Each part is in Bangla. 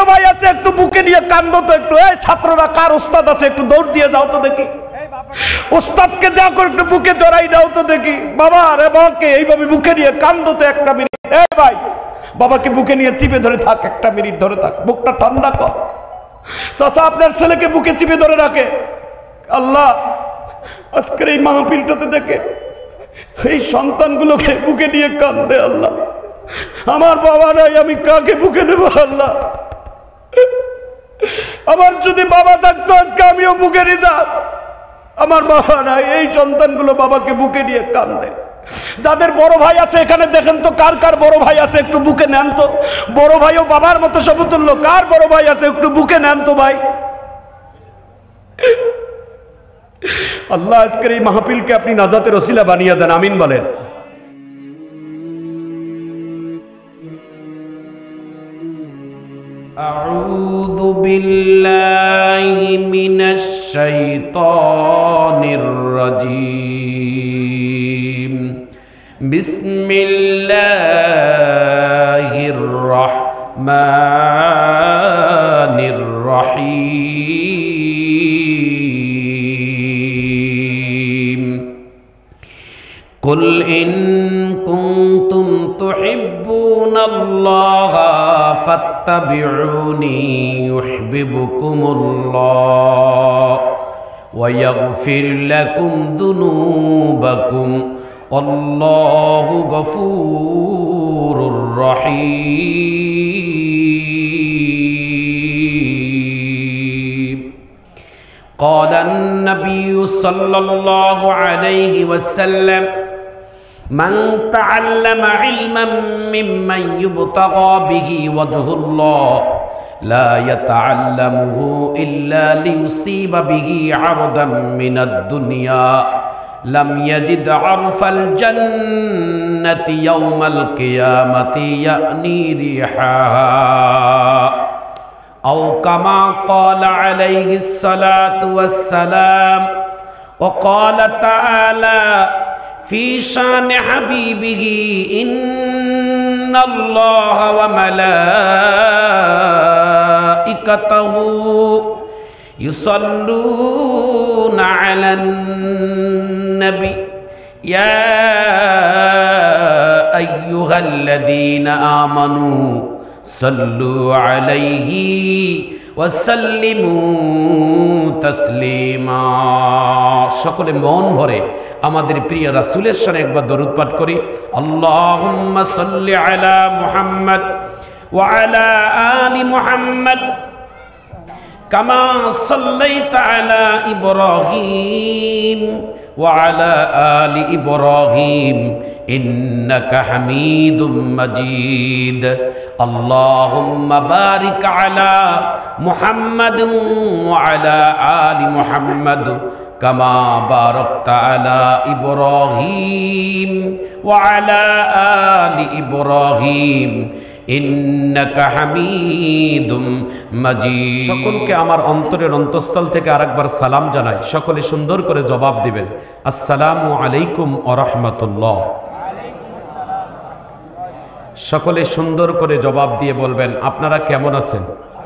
ভাই আছে একটু বুকে নিয়ে কান্দো তো একটু। এই ছাত্ররা কার ওস্তাদ আছে একটু দৌড় দিয়ে যাও তো দেখি, ওস্তাদকে যা করে একটু বুকে জড়াই দাও তো দেখি। বাবা রে বাবাকে এইভাবে বুকে নিয়ে কান্দো তো একটা মিনিট। এই ভাই বাবাকে বুকে নিয়ে চিপে ধরে থাক, একটা মিনিট ধরে থাক, বুকটা ঠান্ডা কর। চাচা আপনার ছেলেকে বুকে চিপে ধরে রাখে। আল্লাহ আজকের এই মাহফিলটাতে দেখে এই সন্তানগুলোকে বুকে নিয়ে কান্দে। আল্লাহ আমার বাবা নাই, আমি কাকে বুকে নেব? আল্লাহ আমার যদি বাবা থাকতো আজকে আমিও বুকে নিতাম। আমার বাবা নাই, এই সন্তানগুলো বাবাকে বুকে নিয়ে কান্দে। যাদের বড় ভাই আছে এখানে দেখেন তো কার কার বড় ভাই আছে একটু বুকে নেন তো। বড় ভাইও বাবার মতো সমতুল্য, কার বড় ভাই আছে একটু বুকে নেন তো ভাই। আল্লাহ আজকের এই মাহফিলকে আপনি নাজাতের ওসিলা বানিয়ে দেন, আমিন বলেন। আউযু বিল্লাহি মিনাশ শাইতানির রাজীম। বিসমিল্লাহির রাহমানির রাহিম। কুল ইন কুনতুম তুহিব্বুনাল্লাহা ফাত্তাবিউনি ইউহিব্বুকুমুল্লাহ ওয়া ইয়াগফির লাকুম যুনুবাকুম আল্লাহু গফুরুর রহিম। قال النبي صلى الله عليه وسلم من تعلم علما ممن يبتغى به وجه الله لا يتعلمه إلا ليصيب به عرضا من الدنيا لم يجد عرف الجنة يوم القيامة يأني ريحها أو كما قال عليه الصلاة والسلام. وقال تعالى في شان حبيبه إن الله وملائكته يصلون على النبي يا أيها الذين آمنوا صلوا عليه وسلموا تسليما। সকলে মন ভরে আমাদের প্রিয় রাসূলের শানে একবার দরুদ পাঠ করি। আল্লাহুম্মা সাল্লি আলা মুহাম্মদ ওয়া আলা আলি মুহাম্মদ কামা সাল্লাইতা আলা ইব্রাহিম ওয়া আলা আলি ইব্রাহিম ইন্নাকা হামিদুম মাজিদ। আল্লাহুম্মা বারিক আলা মুহাম্মাদ ওয়া আলা আলি মুহাম্মাদ কামা বারাকতা আলা ইব্রাহিম ওয়া আলা আলি ইব্রাহিম ইন্নাকা হামিদুম মাজিদ। সকলকে আমার অন্তরের অন্তঃস্থল থেকে আরেকবার সালাম জানাই। সকলে সুন্দর করে জবাব দিবেন, আসসালামু আলাইকুম ওয়া রাহমাতুল্লাহ। সকলে সুন্দর করে জবাব দিয়ে বলবেন আপনারা কেমন আছেন?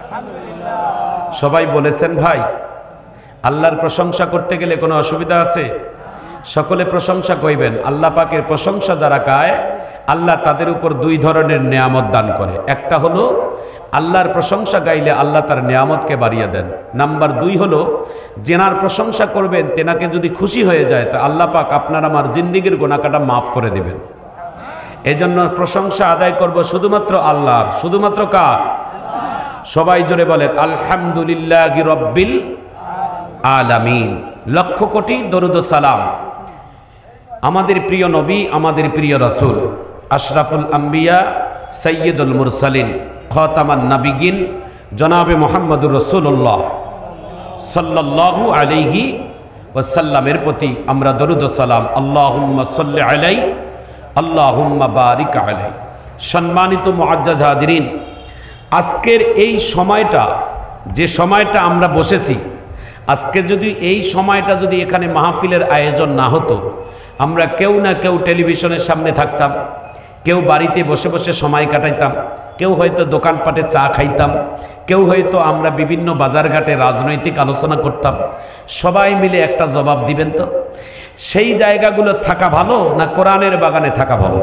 সবাই বলেছেন ভাই আল্লাহর প্রশংসা করতে গেলে কোনো অসুবিধা আছে? সকলে প্রশংসা কইবেন। আল্লাহ পাকের প্রশংসা যারা গায় আল্লাহ তাদের উপর দুই ধরনের নেয়ামত দান করে। একটা হলো আল্লাহর প্রশংসা গাইলে আল্লাহ তার নেয়ামতকে বাড়িয়ে দেন। নাম্বার দুই হলো যেনার প্রশংসা করবেন তেনাকে যদি খুশি হয়ে যায় তা আল্লাহ পাক আপনার আমার জিন্দিগির গুনাহটা মাফ করে দিবেন। এজন্য প্রশংসা আদায় করব শুধুমাত্র আল্লাহর। শুধুমাত্র কার? সবাই জোরে বলেন আলহামদুলিল্লাহি রাব্বিল আলামিন। লক্ষ কোটি দরুদ ও সালাম আমাদের প্রিয় নবী, আমাদের প্রিয় রাসূল, আশরাফুল আম্বিয়া, সাইয়্যিদুল মুরসালিন, খাতামান নাবিয়িন, জনাবে মুহাম্মদুর রাসূলুল্লাহ সাল্লাল্লাহু আলাইহি ওয়াসাল্লামের প্রতি আমরা দরুদ ও সালাম আল্লাহুম্মা সাল্লি আলাইহি আল্লাহুম্মা বারিক আলাইহি। সম্মানিত মুআজ্জাজ হাজিরিন, আজকের এই সময়টা যে সময়টা আমরা বসেছি, আজকে যদি এই সময়টা যদি এখানে মাহফিলের আয়োজন না হতো, আমরা কেউ না কেউ টেলিভিশনের সামনে থাকতাম, কেউ বাড়িতে বসে বসে সময় কাটাইতাম, কেউ হয়তো দোকানপাটে চা খাইতাম, কেউ হয়তো আমরা বিভিন্ন বাজারঘাটে রাজনৈতিক আলোচনা করতাম। সবাই মিলে একটা জবাব দিবেন তো, সেই জায়গাগুলো থাকা ভালো না কোরআনের বাগানে থাকা ভালো?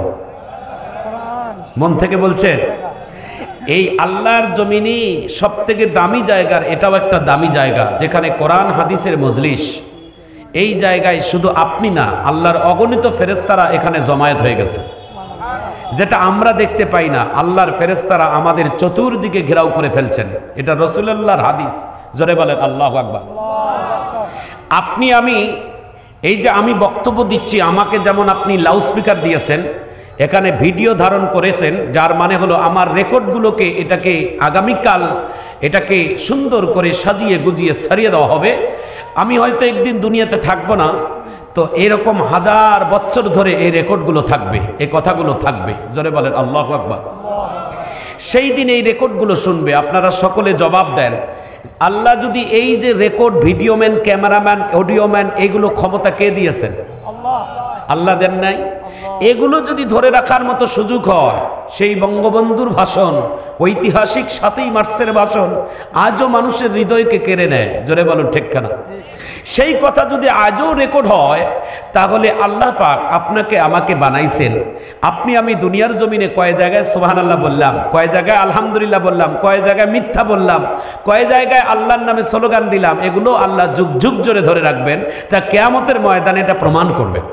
মন থেকে বলছেন? এই আল্লাহর জমিনে সব থেকে দামি জায়গার এটাও একটা দামি জায়গা, যেখানে কোরআন হাদিসের মজলিস। এই জায়গায় শুধু আপনি না, আল্লাহর অগণিত ফেরেশতারা এখানে জমায়েত হয়ে গেছে, যেটা আমরা দেখতে পাই না। আল্লাহর ফেরেশতারা আমাদের চতুর্দিকে ঘেরাও করে ফেলছেন। এটা রাসূলুল্লাহর হাদিস। জোরে বলেন আল্লাহু আকবার। আপনি আমি এই যে আমি বক্তব্য দিচ্ছি, আমাকে যেমন আপনি লাউডস্পিকার দিয়েছেন, এখানে ভিডিও ধারণ করেছেন, যার মানে হলো আমার রেকর্ডগুলোকে এটাকে আগামীকাল এটাকে সুন্দর করে সাজিয়ে গুজিয়ে ছাড়িয়ে দেওয়া হবে। আমি হয়তো একদিন দুনিয়াতে থাকবো না, তো এরকম হাজার বছর ধরে এই রেকর্ডগুলো থাকবে, এই কথাগুলো থাকবে। জোরে বলেন আল্লাহু আকবার। সেই দিন এই রেকর্ডগুলো শুনবে, আপনারা সকলে জবাব দেন। আল্লাহ যদি এই যে রেকর্ড, ভিডিওম্যান, ক্যামেরাম্যান, অডিওম্যান, এগুলো ক্ষমতা কে দিয়েছেন? আল্লাহ দেন নাই? এগুলো যদি ধরে রাখার মতো সুযোগ হয়, সেই বঙ্গবন্ধুর ভাষণ, ঐতিহাসিক 7ই মার্চের ভাষণ আজও মানুষের হৃদয়কে কেড়ে নেয়। জোরে বলুন ঠিক না? সেই কথা যদি আজও রেকর্ড হয়, তাহলে আল্লাহ পাক আপনাকে আমাকে বানাইছেন। আপনি আমি দুনিয়ার জমিনে কয় জায়গায় সুবহানাল্লাহ বললাম, কয় জায়গায় আলহামদুলিল্লাহ বললাম, কয় জায়গায় মিথ্যা বললাম, কয় জায়গায় আল্লাহর নামে স্লোগান দিলাম, এগুলো আল্লাহ যুগ যুগ জোরে ধরে রাখবেন। তা কিয়ামতের ময়দানে এটা প্রমাণ করবেন।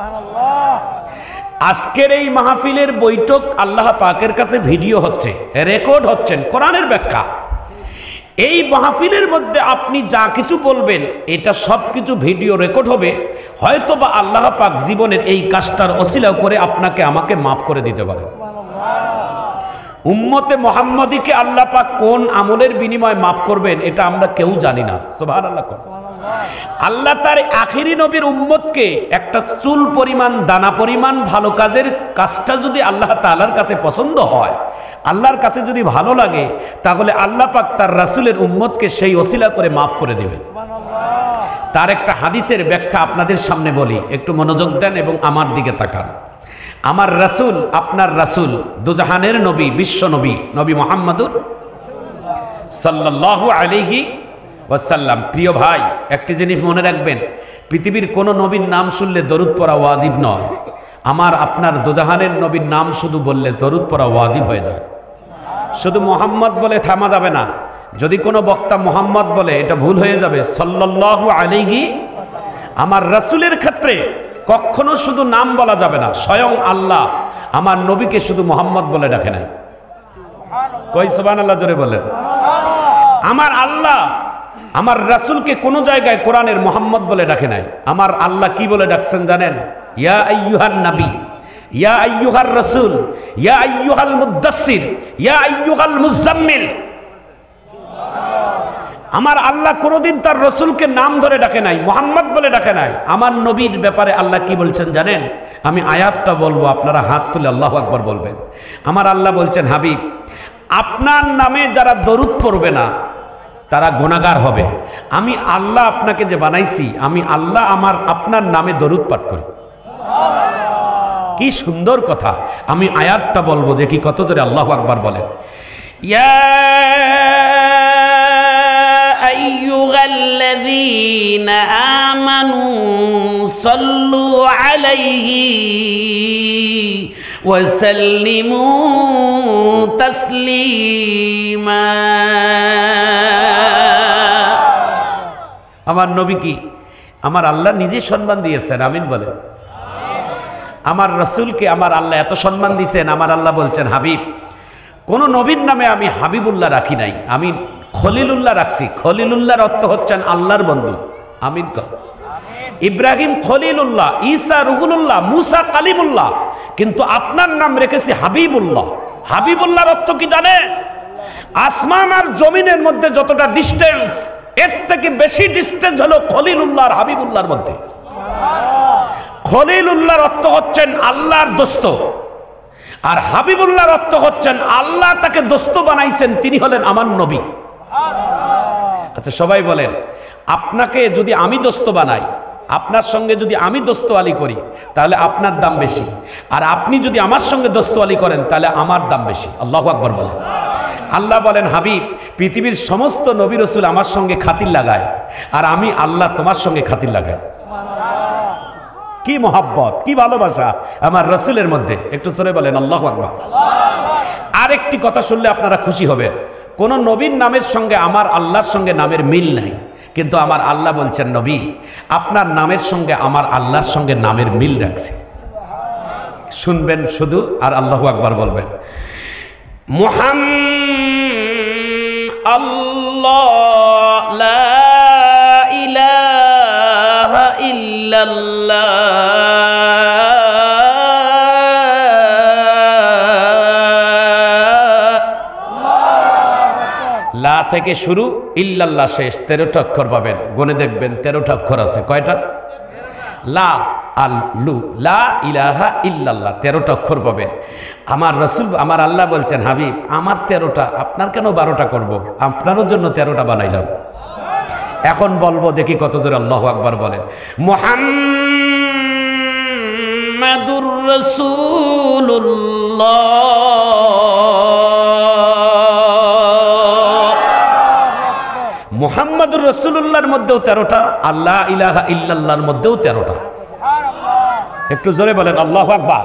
আজকের এই মাহফিলের বৈঠক আল্লাহ পাকের কাছে ভিডিও হচ্ছে, রেকর্ড হচ্ছেন, কোরআনের ব্যাখ্যা। এই মাহফিলের মধ্যে আপনি যা কিছু বলবেন, এটা সব কিছু ভিডিও রেকর্ড হবে। হয়তো বা আল্লাহ পাক জীবনের এই কাজটার ওসিলা করে আপনাকে আমাকে মাফ করে দিতে পারে। উম্মতে মুহাম্মদীকে আল্লাহ পাক কোন আমলের বিনিময়ে মাফ করবেন, এটা আমরা কেউ জানি না। সুবহানাল্লাহ। আল্লাহ তার আখিরি নবীর উম্মতকে একটা চুল পরিমাণ, দানা পরিমাণ ভালো কাজের কাজটা যদি আল্লাহ তাআলার কাছে পছন্দ হয়, আল্লাহর কাছে যদি ভালো লাগে, তাহলে আল্লাহ পাক তার রাসূলের উম্মতকে সেই ওসিলা করে মাফ করে দিবেন। তার একটা হাদিসের ব্যাখ্যা আপনাদের সামনে বলি, একটু মনোযোগ দেন এবং আমার দিকে তাকান। আমার রাসূল, আপনার রাসূল, দুজাহানের নবী, বিশ্ব নবী, নবী মুহাম্মদুর সাল্লাল্লাহু আলাইহি ওয়াসাল্লাম। প্রিয় ভাই, একটি জিনিস মনে রাখবেন, পৃথিবীর কোন নবীর নাম শুনলে দরুদ পড়া ওয়াজিব নয়। আমার আপনার দুজাহানের নবীর নাম শুধু বললে দরুদ পড়া ওয়াজিব হয়ে যায়। শুধু মোহাম্মদ বলে থামা যাবে না। যদি কোনো বক্তা মোহাম্মদ বলে, এটা ভুল হয়ে যাবে। সাল্লাল্লাহু আলাইহি, আমার রাসূলের ক্ষেত্রে কখনো শুধু নাম বলা যাবে না। স্বয়ং আল্লাহ আমার নবীকে শুধু মোহাম্মদ বলে ডাকে নাই। কই সুবহানাল্লাহ জোরে বলেন। আমার আল্লাহ আমার রাসূলকে কোন জায়গায় কোরআনের মোহাম্মদ বলে ডাকে নাই। আমার আল্লাহ কি বলে ডাকছেন জানেন? ইয়া আইয়ুহান নবী, ইয়া আইয়ুহার রাসূল, ইয়া আইয়ুহাল মুদ্দাসসির, ইয়া আইয়ুহাল মুজাম্মিল। আমার আল্লাহ কোনোদিন তার রাসূলকে নাম ধরে ডাকে নাই, মোহাম্মদ বলে ডাকে নাই। আমার নবীর ব্যাপারে আল্লাহ কি বলছেন জানেন? আমি আয়াতটা বলবো, আপনারা হাত তুলে আল্লাহু আকবার বলবেন। আমার আল্লাহ বলছেন, হাবিব, আপনার নামে যারা দরুদ পড়বে না তারা গুনাহগার হবে। আমি আল্লাহ আপনাকে যে বানাইছি, আমি আল্লাহ আপনার নামে দরুদ পাঠ করি। কি সুন্দর কথা। আমি আয়াতটা বলবো, দেখি কত জোরে আল্লাহু আকবার বলেন। ইয়া আইয়ুহাল্লাযীনা আমানু সাল্লু আলাইহি ওয়া সাল্লিমু তাসলিমা। আমার নবী কি আমার আল্লাহ নিজে সম্মান দিয়েছেন, আমিন বলেন। আমার রাসূলকে আমার আল্লাহ এত সম্মান দিয়েছেন, আমার আল্লাহ বলছেন, হাবিব, কোন নবীর নামে আমি হাবিবুল্লাহ রাখি নাই, আমি খলিলুল্লাহ রাখছি। খলিলুল্লাহর অর্থ হচ্ছেন আল্লাহর বন্ধু। আমিন কর। ইব্রাহিম খলিলুল্লাহ, ঈসা রুহুল্লাহ, মুসা কালিমুল্লাহ, কিন্তু আপনার নাম রেখেছি হাবিবুল্লাহ। হাবিবুল্লাহর অর্থ কি জানেন? আসমান আর জমিনের মধ্যে যতটা ডিস্টেন্স, এর থেকে বেশি ডিস্টেন্স হলো খলিলুল্লাহ আর হাবিবুল্লাহর মধ্যে। খলিলুল্লাহর অর্থ হচ্ছেন আল্লাহর দোস্ত, আর হাবিবুল্লাহর অর্থ হচ্ছেন আল্লাহ তাকে দোস্ত বানাইছেন, তিনি হলেন আমার নবী। আচ্ছা সবাই বলেন, আপনাকে যদি আমি দোস্ত বানাই, আপনার সঙ্গে যদি আমি দোস্তওয়ালি করি তাহলে আপনার দাম বেশি, আর আপনি যদি আমার সঙ্গে দোস্তওয়ালি করেন তাহলে আমার দাম বেশি। আল্লাহু আকবার বলেন। আল্লাহ বলেন, হাবিব, পৃথিবীর সমস্ত নবী রাসূল আমার সঙ্গে খাতির লাগায়, আর আমি আল্লাহ তোমার সঙ্গে খাতির লাগাই। কি মোহাব্বত, কি ভালোবাসা আমার রাসূলের মধ্যে। একটু জোরে বলেন আল্লাহু আকবার। আরেকটি কথা শুনলে আপনারা খুশি হবেন, কোন নবীর নামের সঙ্গে আমার আল্লাহর সঙ্গে নামের মিল নাই, কিন্তু আমার আল্লাহ বলছেন, নবী, আপনার নামের সঙ্গে আমার আল্লাহর সঙ্গে নামের মিল রাখছে। শুনবেন শুধু আর আল্লাহু আকবার বলবেন। আল্লাহ লা ইলাহা ইল্লাল্লাহ লা থেকে শুরু, ইল্লাল্লাহ শেষ, 13টা অক্ষর পাবেন। গুনে দেখবেন 13টা অক্ষর আছে। কয়টা? লা আল লু লা ইলাহা ইল্লাল্লাহ, 13টা অক্ষর পাবেন। আমার রাসূল, আমার আল্লাহ বলছেন, হাবিব, আমার 13টা, আপনার কেন 12টা করব? আপনারও জন্য 13টা বানাইলাম। এখন বলবো, দেখি কত জোরে আল্লাহু আকবার বলেন। মুহাম্মাদুর রাসূলুল্লাহ মুহাম্মাদুর রাসূলুল্লাহর মধ্যেও 13টা, আল্লাহ ইলাহা ইল্লাল্লাহর মধ্যেও 13টা। একটু জোরে বলেন আল্লাহু আকবার।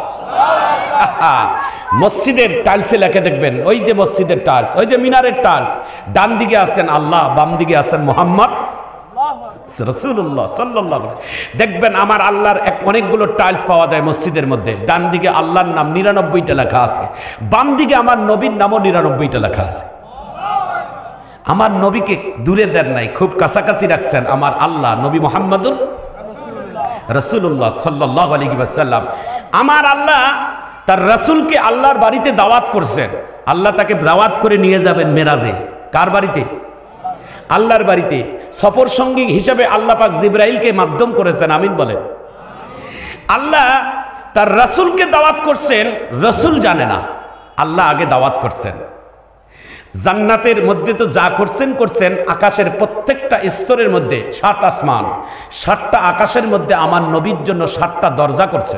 মসজিদের টাইলসে লেখে দেখবেন, ওই যে মসজিদের টাইলস, ওই যে মিনারের টাইলস, ডান দিকে আছেন আল্লাহ, বাম দিকে আছেন মুহাম্মদ রাসূলুল্লাহ সাল্লাল্লাহু আলাইহি ওয়াসাল্লাম। দেখবেন আমার আল্লাহর অনেকগুলো টাইলস পাওয়া যায় মসজিদের মধ্যে। ডান দিকে আল্লাহর নাম 99টা লেখা আছে, বাম দিকে আমার নবীর নামও 99টা লেখা আছে। আমার নবীকে দূরে দেন নাই, খুব কাছাকাছি রাখছেন আমার আল্লাহ, নবী মুহাম্মদুর রাসূলুল্লাহ সাল্লাল্লাহু আলাইহি ওয়াসাল্লাম। আমার আল্লাহ তার রাসূলকে আল্লাহর বাড়িতে দাওয়াত করছেন। আল্লাহ তাকে দাওয়াত করে নিয়ে যাবেন মেরাজে। কার বাড়িতে? আল্লাহর বাড়িতে। সফর সঙ্গী হিসাবে আল্লাহ পাক জিবরাইলকে মাধ্যম করেছেন। আমিন বলেন। আল্লাহ তার রাসূলকে দাওয়াত করছেন, রাসূল জানে না, আল্লাহ আগে দাওয়াত করছেন। জান্নাতের মধ্যে তো যা করছেন, আকাশের প্রত্যেকটা স্তরের মধ্যে 7 আসমান, 7টা আকাশের মধ্যে আমার নবীর জন্য 7টা দরজা করছেন,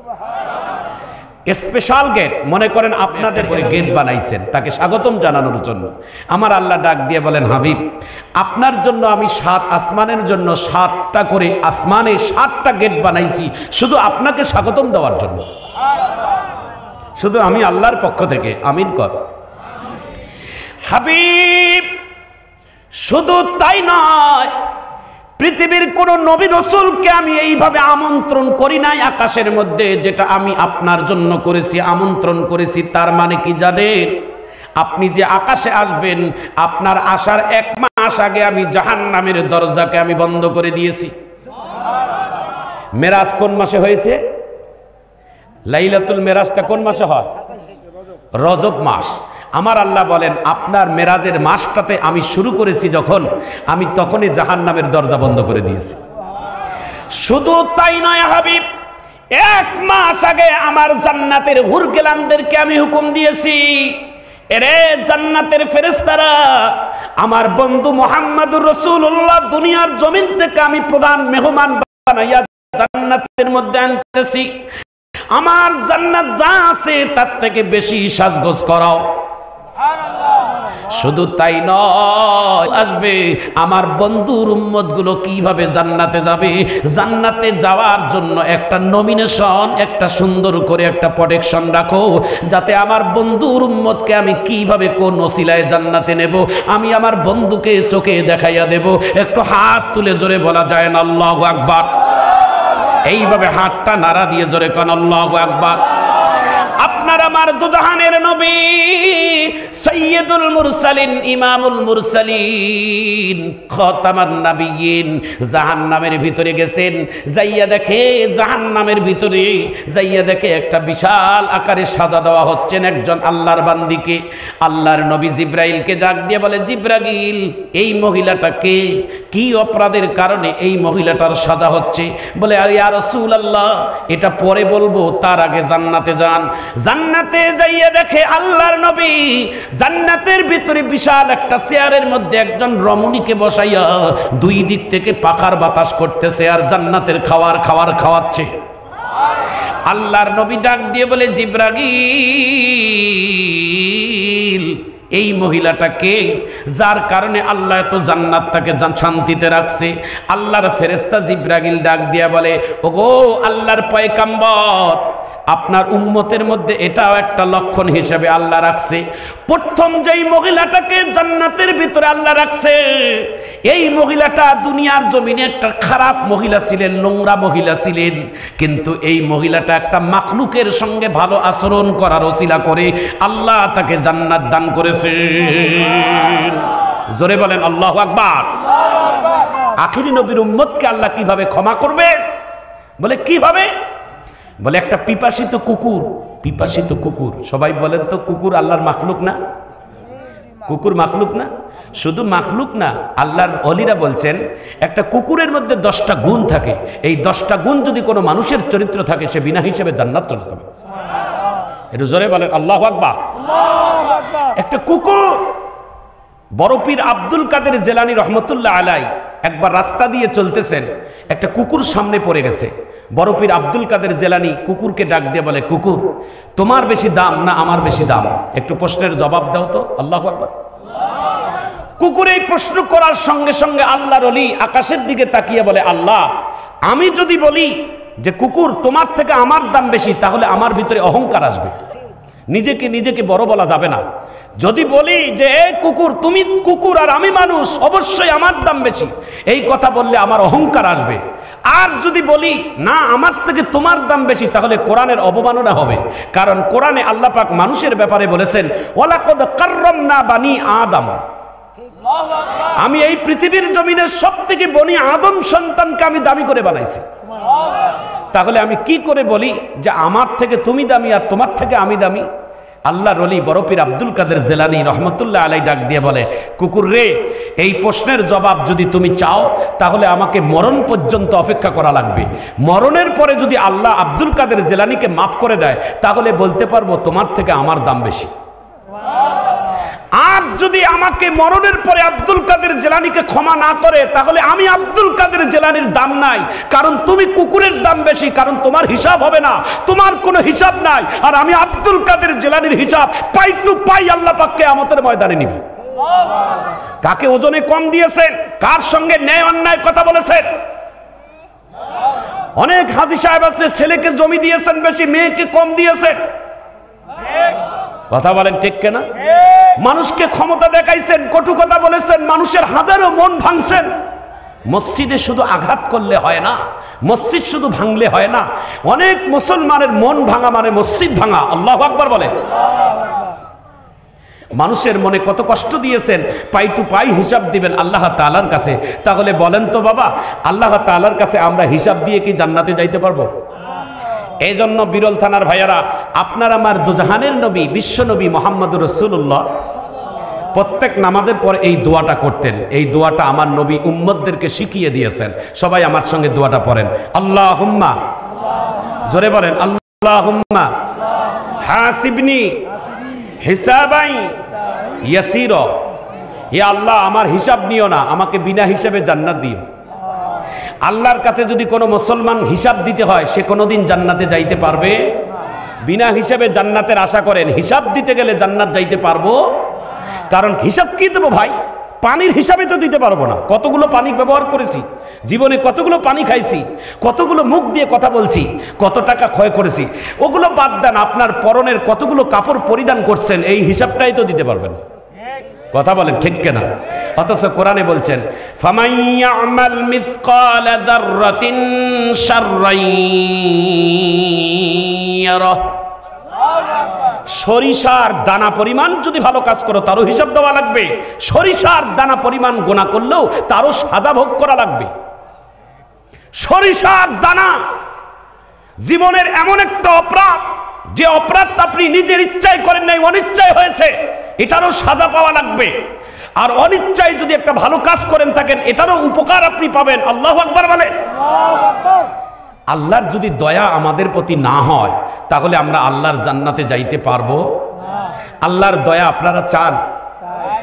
স্পেশাল গেট। মনে করেন আপনাদের গেট বানাইছেন তাকে স্বাগতম জানানোর জন্য। আমার আল্লাহ ডাক দিয়ে বলেন, হাবিব, আপনার জন্য আমি 7 আসমানের জন্য 7টা করে আসমানে 7টা গেট বানাইছি, শুধু আপনাকে স্বাগতম দেওয়ার জন্য, শুধু আমি আল্লাহর পক্ষ থেকে। আমিন কর। হাবিব, শুধু তাই নয়, পৃথিবীর কোন নবী রাসূলকে আমি এইভাবে আমন্ত্রণ করি নাই আকাশের মধ্যে, যেটা আমি আপনার জন্য করেছি, আমন্ত্রণ করেছি। তার মানে কি জানেন? আপনি যে আকাশে আসবেন, আপনার আসার 1 মাস আগে আমি জাহান্নামের দরজাকে আমি বন্ধ করে দিয়েছি। মেরাজ কোন মাসে হয়েছে? লাইলাতুল মেরাজটা কোন মাসে হয়? রজব মাস। আমার আল্লাহ বলেন, আপনার মেরাজের মাসটাতে আমি শুরু করেছি যখন, আমি তখনই জাহান্নামের দরজা বন্ধ করে দিয়েছি। শুধু তাই নয় হাবিব, 1 মাস আগে আমার জান্নাতের হুরগেলানদেরকে আমি হুকুম দিয়েছি, এরে জান্নাতের ফেরেশতারা, আমার বন্ধু মুহাম্মদুর রাসূলুল্লাহ দুনিয়ার জমিন থেকে আমি প্রধান মেহমান বানাইয়া জান্নাতের মধ্যে আনতেছি। আমার জান্নাত যা আছে তার থেকে বেশি সাজগোজ করাও। শুধু তাই নয়, আসবে আমার বন্ধুর উম্মত গুলো কিভাবে জান্নাতে যাবে, জান্নাতে যাওয়ার জন্য একটা নমিনেশন, একটা সুন্দর করে একটা প্রোটেকশন রাখো, যাতে আমার বন্ধুর উম্মতকে আমি কিভাবে কোন ওসিলায় জান্নাতে নেব, আমি আমার বন্ধুকে চোখে দেখাইয়া দেব। একটু হাত তুলে জোরে বলা যায় না আল্লাহু আকবার? এইভাবে হাতটা নাড়া দিয়ে জোরে কোন আল্লাহু আকবার। আপনার আমার দুজাহানের নবী সাইয়্যিদুল মুরসালিন, ইমামুল মুরসালিন, খাতামান নাবিয়্যিন জাহান্নামের ভিতরে গেছেন। যাইয়া দেখে জাহান্নামের ভিতরে যাইয়া দেখে একটা বিশাল আকারে সাজা দেওয়া হচ্ছেন একজন আল্লাহর বান্দিকে। আল্লাহর নবী জিবরাইলকে ডাক দিয়ে বলে, জিবরাইল, এই মহিলাটাকে কি অপরাধের কারণে এই মহিলাটার সাজা হচ্ছে? বলে, ইয়া রাসূলুল্লাহ, এটা পরে বলবো, তার আগে জান্নাতে যান। জান্নাতে যাইয়া দেখে আল্লাহর নবী জান্নাত জান্নাতের ভিতরে বিশাল একটা চেয়ারের মধ্যে একজন রমণীকে বসাইয়া দুই দিক থেকে পাখার বাতাস করতেছে আর জান্নাতের খাবার খাওয়াচ্ছে। আল্লাহর নবী ডাক দিয়ে বলে, জিবরাইল, এই মহিলাটা কে, যার কারণে আল্লাহ এত জান্নাতটাকে শান্তিতে রাখছে? আল্লাহর ফেরেশতা জিবরাইল ডাক দিয়া বলে, ওগো আল্লাহর পয়গম্বর, আপনার উম্মতের মধ্যে এটাও একটা লক্ষণ হিসেবে আল্লাহ রাখছে। প্রথম যেই মহিলাটাকে জান্নাতের ভিতরে আল্লাহ রাখছে, এই মহিলাটা দুনিয়ার জমিনে একটা খারাপ মহিলা ছিলেন, নোংরা মহিলা ছিলেন, কিন্তু এই মহিলাটা একটা মাখলুকের সঙ্গে ভালো আচরণ করার ওসিলা করে আল্লাহ তাকে জান্নাত দান করেছে। জোরে বলেন আল্লাহু আকবার। আখিরি নবীর উম্মতকে আল্লাহ কিভাবে ক্ষমা করবে? বলে কিভাবে? বলে একটা পিপাসিত কুকুর, সবাই বলেন তো কুকুর আল্লাহর মাখলুক না? কুকুর মাখলুক না? শুধু মাখলুক না, আল্লাহর ওলিরা বলছেন একটা কুকুরের মধ্যে 10টা গুণ থাকে, এই 10টা গুণ যদি কোনো মানুষের চরিত্র থাকে সে বিনা হিসেবে জান্নাত চলে যাবে। একটু জোরে বলেন আল্লাহু আকবার। একটা কুকুর, বড় পীর আব্দুল কাদের জেলানী রহমতুল্লাহ আলাই একবার রাস্তা দিয়ে চলতেছেন, একটা কুকুর সামনে পড়ে গেছে। বড় পীর আব্দুল কাদের জেলানী কুকুরকে ডাক দিয়ে বলে, কুকুর, তোমার বেশি দাম না আমার বেশি দাম? একটু প্রশ্নের জবাব দাও তো। আল্লাহু আকবার। কুকুর এই প্রশ্ন করার সঙ্গে সঙ্গে আল্লাহর ওলি আকাশের দিকে তাকিয়ে বলে, আল্লাহ, আমি যদি বলি যে কুকুর তোমার থেকে আমার দাম বেশি, তাহলে আমার ভিতরে অহংকার আসবে, নিজেকে বড় বলা যাবে না। যদি বলি যে এই কুকুর, তুমি কুকুর আর আমি মানুষ, অবশ্যই আমার দাম বেশি, এই কথা বললে আমার অহংকার আসবে। আর যদি বলি না আমার থেকে তোমার দাম বেশি, তাহলে কোরআনের অবমাননা হবে। কারণ কোরআনে আল্লাহ পাক মানুষের ব্যাপারে বলেছেন, ওয়ালাকাদ কাররামনা বানি আদম, আমি এই পৃথিবীর জমিনের সবথেকে বনি আদম সন্তানকে আমি দামি করে বানাইছি। তাহলে আমি কি করে বলি যে আমার থেকে তুমি দামি আর তোমার থেকে আমি দামি? আল্লাহর ওলি বড় পীর আব্দুল কাদের জেলানী রহমতুল্লাহ আলাই ডাক দিয়ে বলে, কুকুর রে, এই প্রশ্নের জবাব যদি তুমি চাও তাহলে আমাকে মরণ পর্যন্ত অপেক্ষা করা লাগবে। মরণের পরে যদি আল্লাহ আব্দুল কাদের জেলানীকে মাফ করে দেয়, তাহলে বলতে পারবো তোমার থেকে আমার দাম বেশি। আর যদি আমাকে মরণের পরে আব্দুল কাদের জেলানীকে ক্ষমা না করে, তাহলে আমি আব্দুল কাদের জেলানীর দাম নাই, কারণ তুমি কুকুরের দাম বেশি, কারণ তোমার হিসাব হবে না, তোমার কোনো হিসাব নাই। আর আমি আব্দুল কাদের জেলানীর হিসাব পাই টু পাই আল্লাহ পাক কিয়ামতের ময়দানে নিবে। কাকে ওজনে কম দিয়েছেন, কার সঙ্গে ন্যায় অন্যায় কথা বলেছেন? অনেক হাজী সাহেব আছে, ছেলেকে জমি দিয়েছেন বেশি, মেয়েকে কম দিয়েছেন। কথা বলেন ঠিক কিনা? মানুষকে ক্ষমতা দেখাইছেন, কটু কথা বলেছেন, মানুষের হাজারো মন ভাঙছেন। মসজিদে শুধু আঘাত করলে হয় না, মসজিদ শুধু ভাঙলে হয় না, অনেক মুসলমানের মন ভাঙা মানে মসজিদ ভাঙা। আল্লাহু আকবার বলে। মানুষের মনে কত কষ্ট দিয়েছেন, পাই টু পাই হিসাব দিবেন আল্লাহ তাআলার কাছে। তাহলে বলেন তো বাবা, আল্লাহ তাআলার কাছে আমরা হিসাব দিয়ে কি জান্নাতে যাইতে পারবো? এই জন্য বিরল থানার ভাইয়ারা, আপনার আমার দুজাহানের নবী বিশ্ব নবী মুহাম্মদুর রাসূলুল্লাহ প্রত্যেক নামাজের পর এই দোয়াটা করতেন। এই দোয়াটা আমার নবী উম্মতদেরকে শিখিয়ে দিয়েছেন। সবাই আমার সঙ্গে দোয়াটা পড়েন, আল্লাহুম্মা, জোরে বলেন, আল্লাহুম্মা হাসিবনি হিসাবাই ইয়াসিরা। হে আল্লাহ, আমার হিসাব নিও না, আমাকে বিনা হিসাবে জান্নাত দিও। আল্লাহর কাছে যদি কোনো মুসলমান হিসাব দিতে হয়, সে কোনোদিন জান্নাতে যাইতে পারবে? বিনা হিসাবে জান্নাতের আশা করেন, হিসাব দিতে গেলে জান্নাত যাইতে পারবো? কারণ হিসাব কি দেবো ভাই? পানির হিসাবে তো দিতে পারবো না। কতগুলো পানি ব্যবহার করেছি জীবনে, কতগুলো পানি খাইছি, কতগুলো মুখ দিয়ে কথা বলছি, কত টাকা ক্ষয় করেছি, ওগুলো বাদ দেন। আপনার পরনের কতগুলো কাপড় পরিধান করছেন, এই হিসাবটাই তো দিতে পারবেন। কথা বলেন ঠিক কিনা? অথচ কোরআনে বলছেন, ফামান ইয়ামাল মিসকালা যাররাতিন শাররান ইয়ারা। সরিষার দানা পরিমাণ যদি ভালো কাজ করো তারও হিসাব দেওয়া লাগবে, সরিষার দানা পরিমাণ গোনা করলেও তারও সাজা ভোগ করা লাগবে। সরিষার দানা জীবনের এমন একটা অপরাধ, যে অপরাধ আপনি নিজের ইচ্ছায় করেন নাই, অনিচ্ছায় হয়েছে, এটারও সাজা পাওয়া লাগবে। আর অনিচ্ছায় যদি একটা ভালো কাজ করেন থাকেন, এটারও উপকার আপনি পাবেন। আল্লাহু আকবার বলে। আল্লাহর যদি দয়া আমাদের প্রতি না হয়, তাহলে আমরা আল্লাহর জান্নাতে যাইতে পারবো? আল্লাহর দয়া আপনারা চান?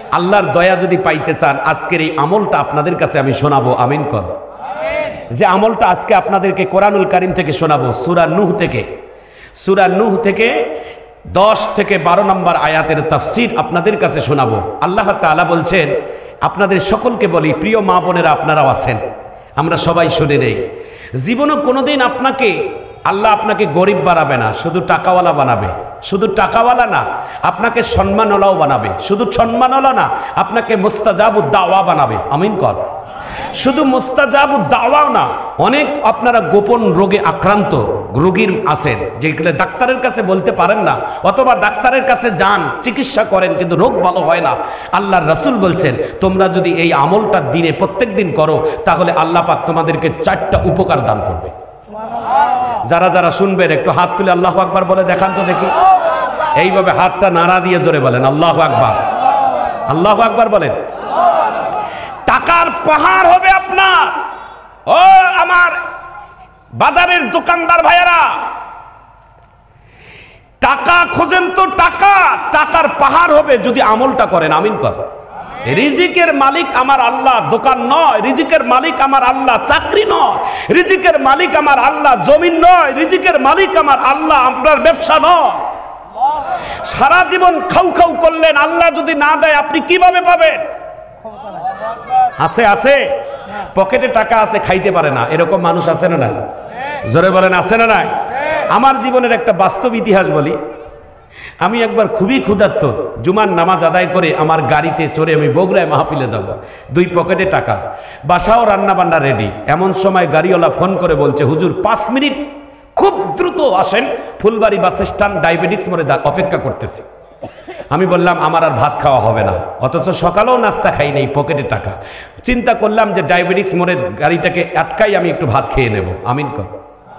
আল্লাহর দয়া যদি পাইতে চান আজকের এই আমলটা আপনাদের কাছে আমি শোনাবো, আমিন কর। যে আমলটা আজকে আপনাদেরকে কোরআনুল কারীম থেকে শোনাবো, সূরা নূহ থেকে 10 থেকে 12 নম্বর আয়াতের তাফসীর আপনাদের কাছে শোনাবো। আল্লাহ তাআলা বলছেন, আপনাদের সকলকে বলি, প্রিয় মা বোনেরা আপনারাও আছেন, আমরা সবাই শুনে নেই, জীবনে কোনোদিন আল্লাহ আপনাকে গরিব বানাবে না, শুধু টাকাওয়ালা বানাবে। শুধু টাকাওয়ালা না, আপনাকে সম্মানওয়ালাও বানাবে। শুধু সম্মানওয়ালা না, আপনাকে মুস্তাজাবুদ দাওয়া বানাবে, আমিন কর। শুধু মুস্তাজাবুদ দাওয়াও না, অনেক আপনারা গোপন রোগে আক্রান্ত রোগীর আছেন, যেগুলো ডাক্তারের কাছে বলতে পারেন না, অথবা ডাক্তারের কাছে যান, চিকিৎসা করেন, কিন্তু রোগ ভালো হয় না। আল্লাহর রাসূল বলছেন, তোমরা যদি এই আমলটা দিনে প্রত্যেক দিন করো, তাহলে আল্লাহ পাক তোমাদেরকে 4টা উপকার দান করবে। যারা যারা শুনবেন একটু হাত তুলে আল্লাহু আকবার বলে দেখান তো দেখি। এইভাবে হাতটা নাড়া দিয়ে জোরে বলেন আল্লাহু আকবার, আল্লাহু আকবার বলেন। টাকার পাহাড় হবে আপনার। ও আমার বাজারের দোকানদার ভাইয়েরা, টাকা খোঁজেন তো, টাকার পাহাড় হবে যদি আমলটা করেন, আমিন কর। রিজিকের মালিক আমার আল্লাহ, দোকান নয়। রিজিকের মালিক আমার আল্লাহ, চাকরি নয়। রিজিকের মালিক আমার আল্লাহ, জমিন নয়। রিজিকের মালিক আমার আল্লাহ, আপনার ব্যবসা নয়। সারা জীবন খাউ খাউ করলেন, আল্লাহ যদি না দেয় আপনি কিভাবে পাবেন? আছে পকেটে টাকা আছে, খাইতে পারে না, এরকম মানুষ আছে না? জোরে বলেন আছে না? নাই? আমার জীবনের একটা বাস্তব ইতিহাস বলি। আমি একবার খুবই ক্ষুধার্ত, জুমার নামাজ আদায় করে আমার গাড়িতে চড়ে আমি বগুড়ায় মাহফিলে যাব, 2 পকেটে টাকা, বাসাও রান্না বান্না রেডি। এমন সময় গাড়িওয়ালা ফোন করে বলছে, হুজুর 5 মিনিট খুব দ্রুত আসেন, ফুলবাড়ি বাস স্ট্যান্ড ডায়াবেটিক্স মোড়ে অপেক্ষা করতেছি। আমি বললাম আমার আর ভাত খাওয়া হবে না, অথচ সকালেও নাস্তা খাই নেই, পকেটে টাকা। চিন্তা করলাম যে ডায়াবেটিক্স মোড়ের গাড়িটাকে আটকাই আমি একটু ভাত খেয়ে নেব, আমিন কর।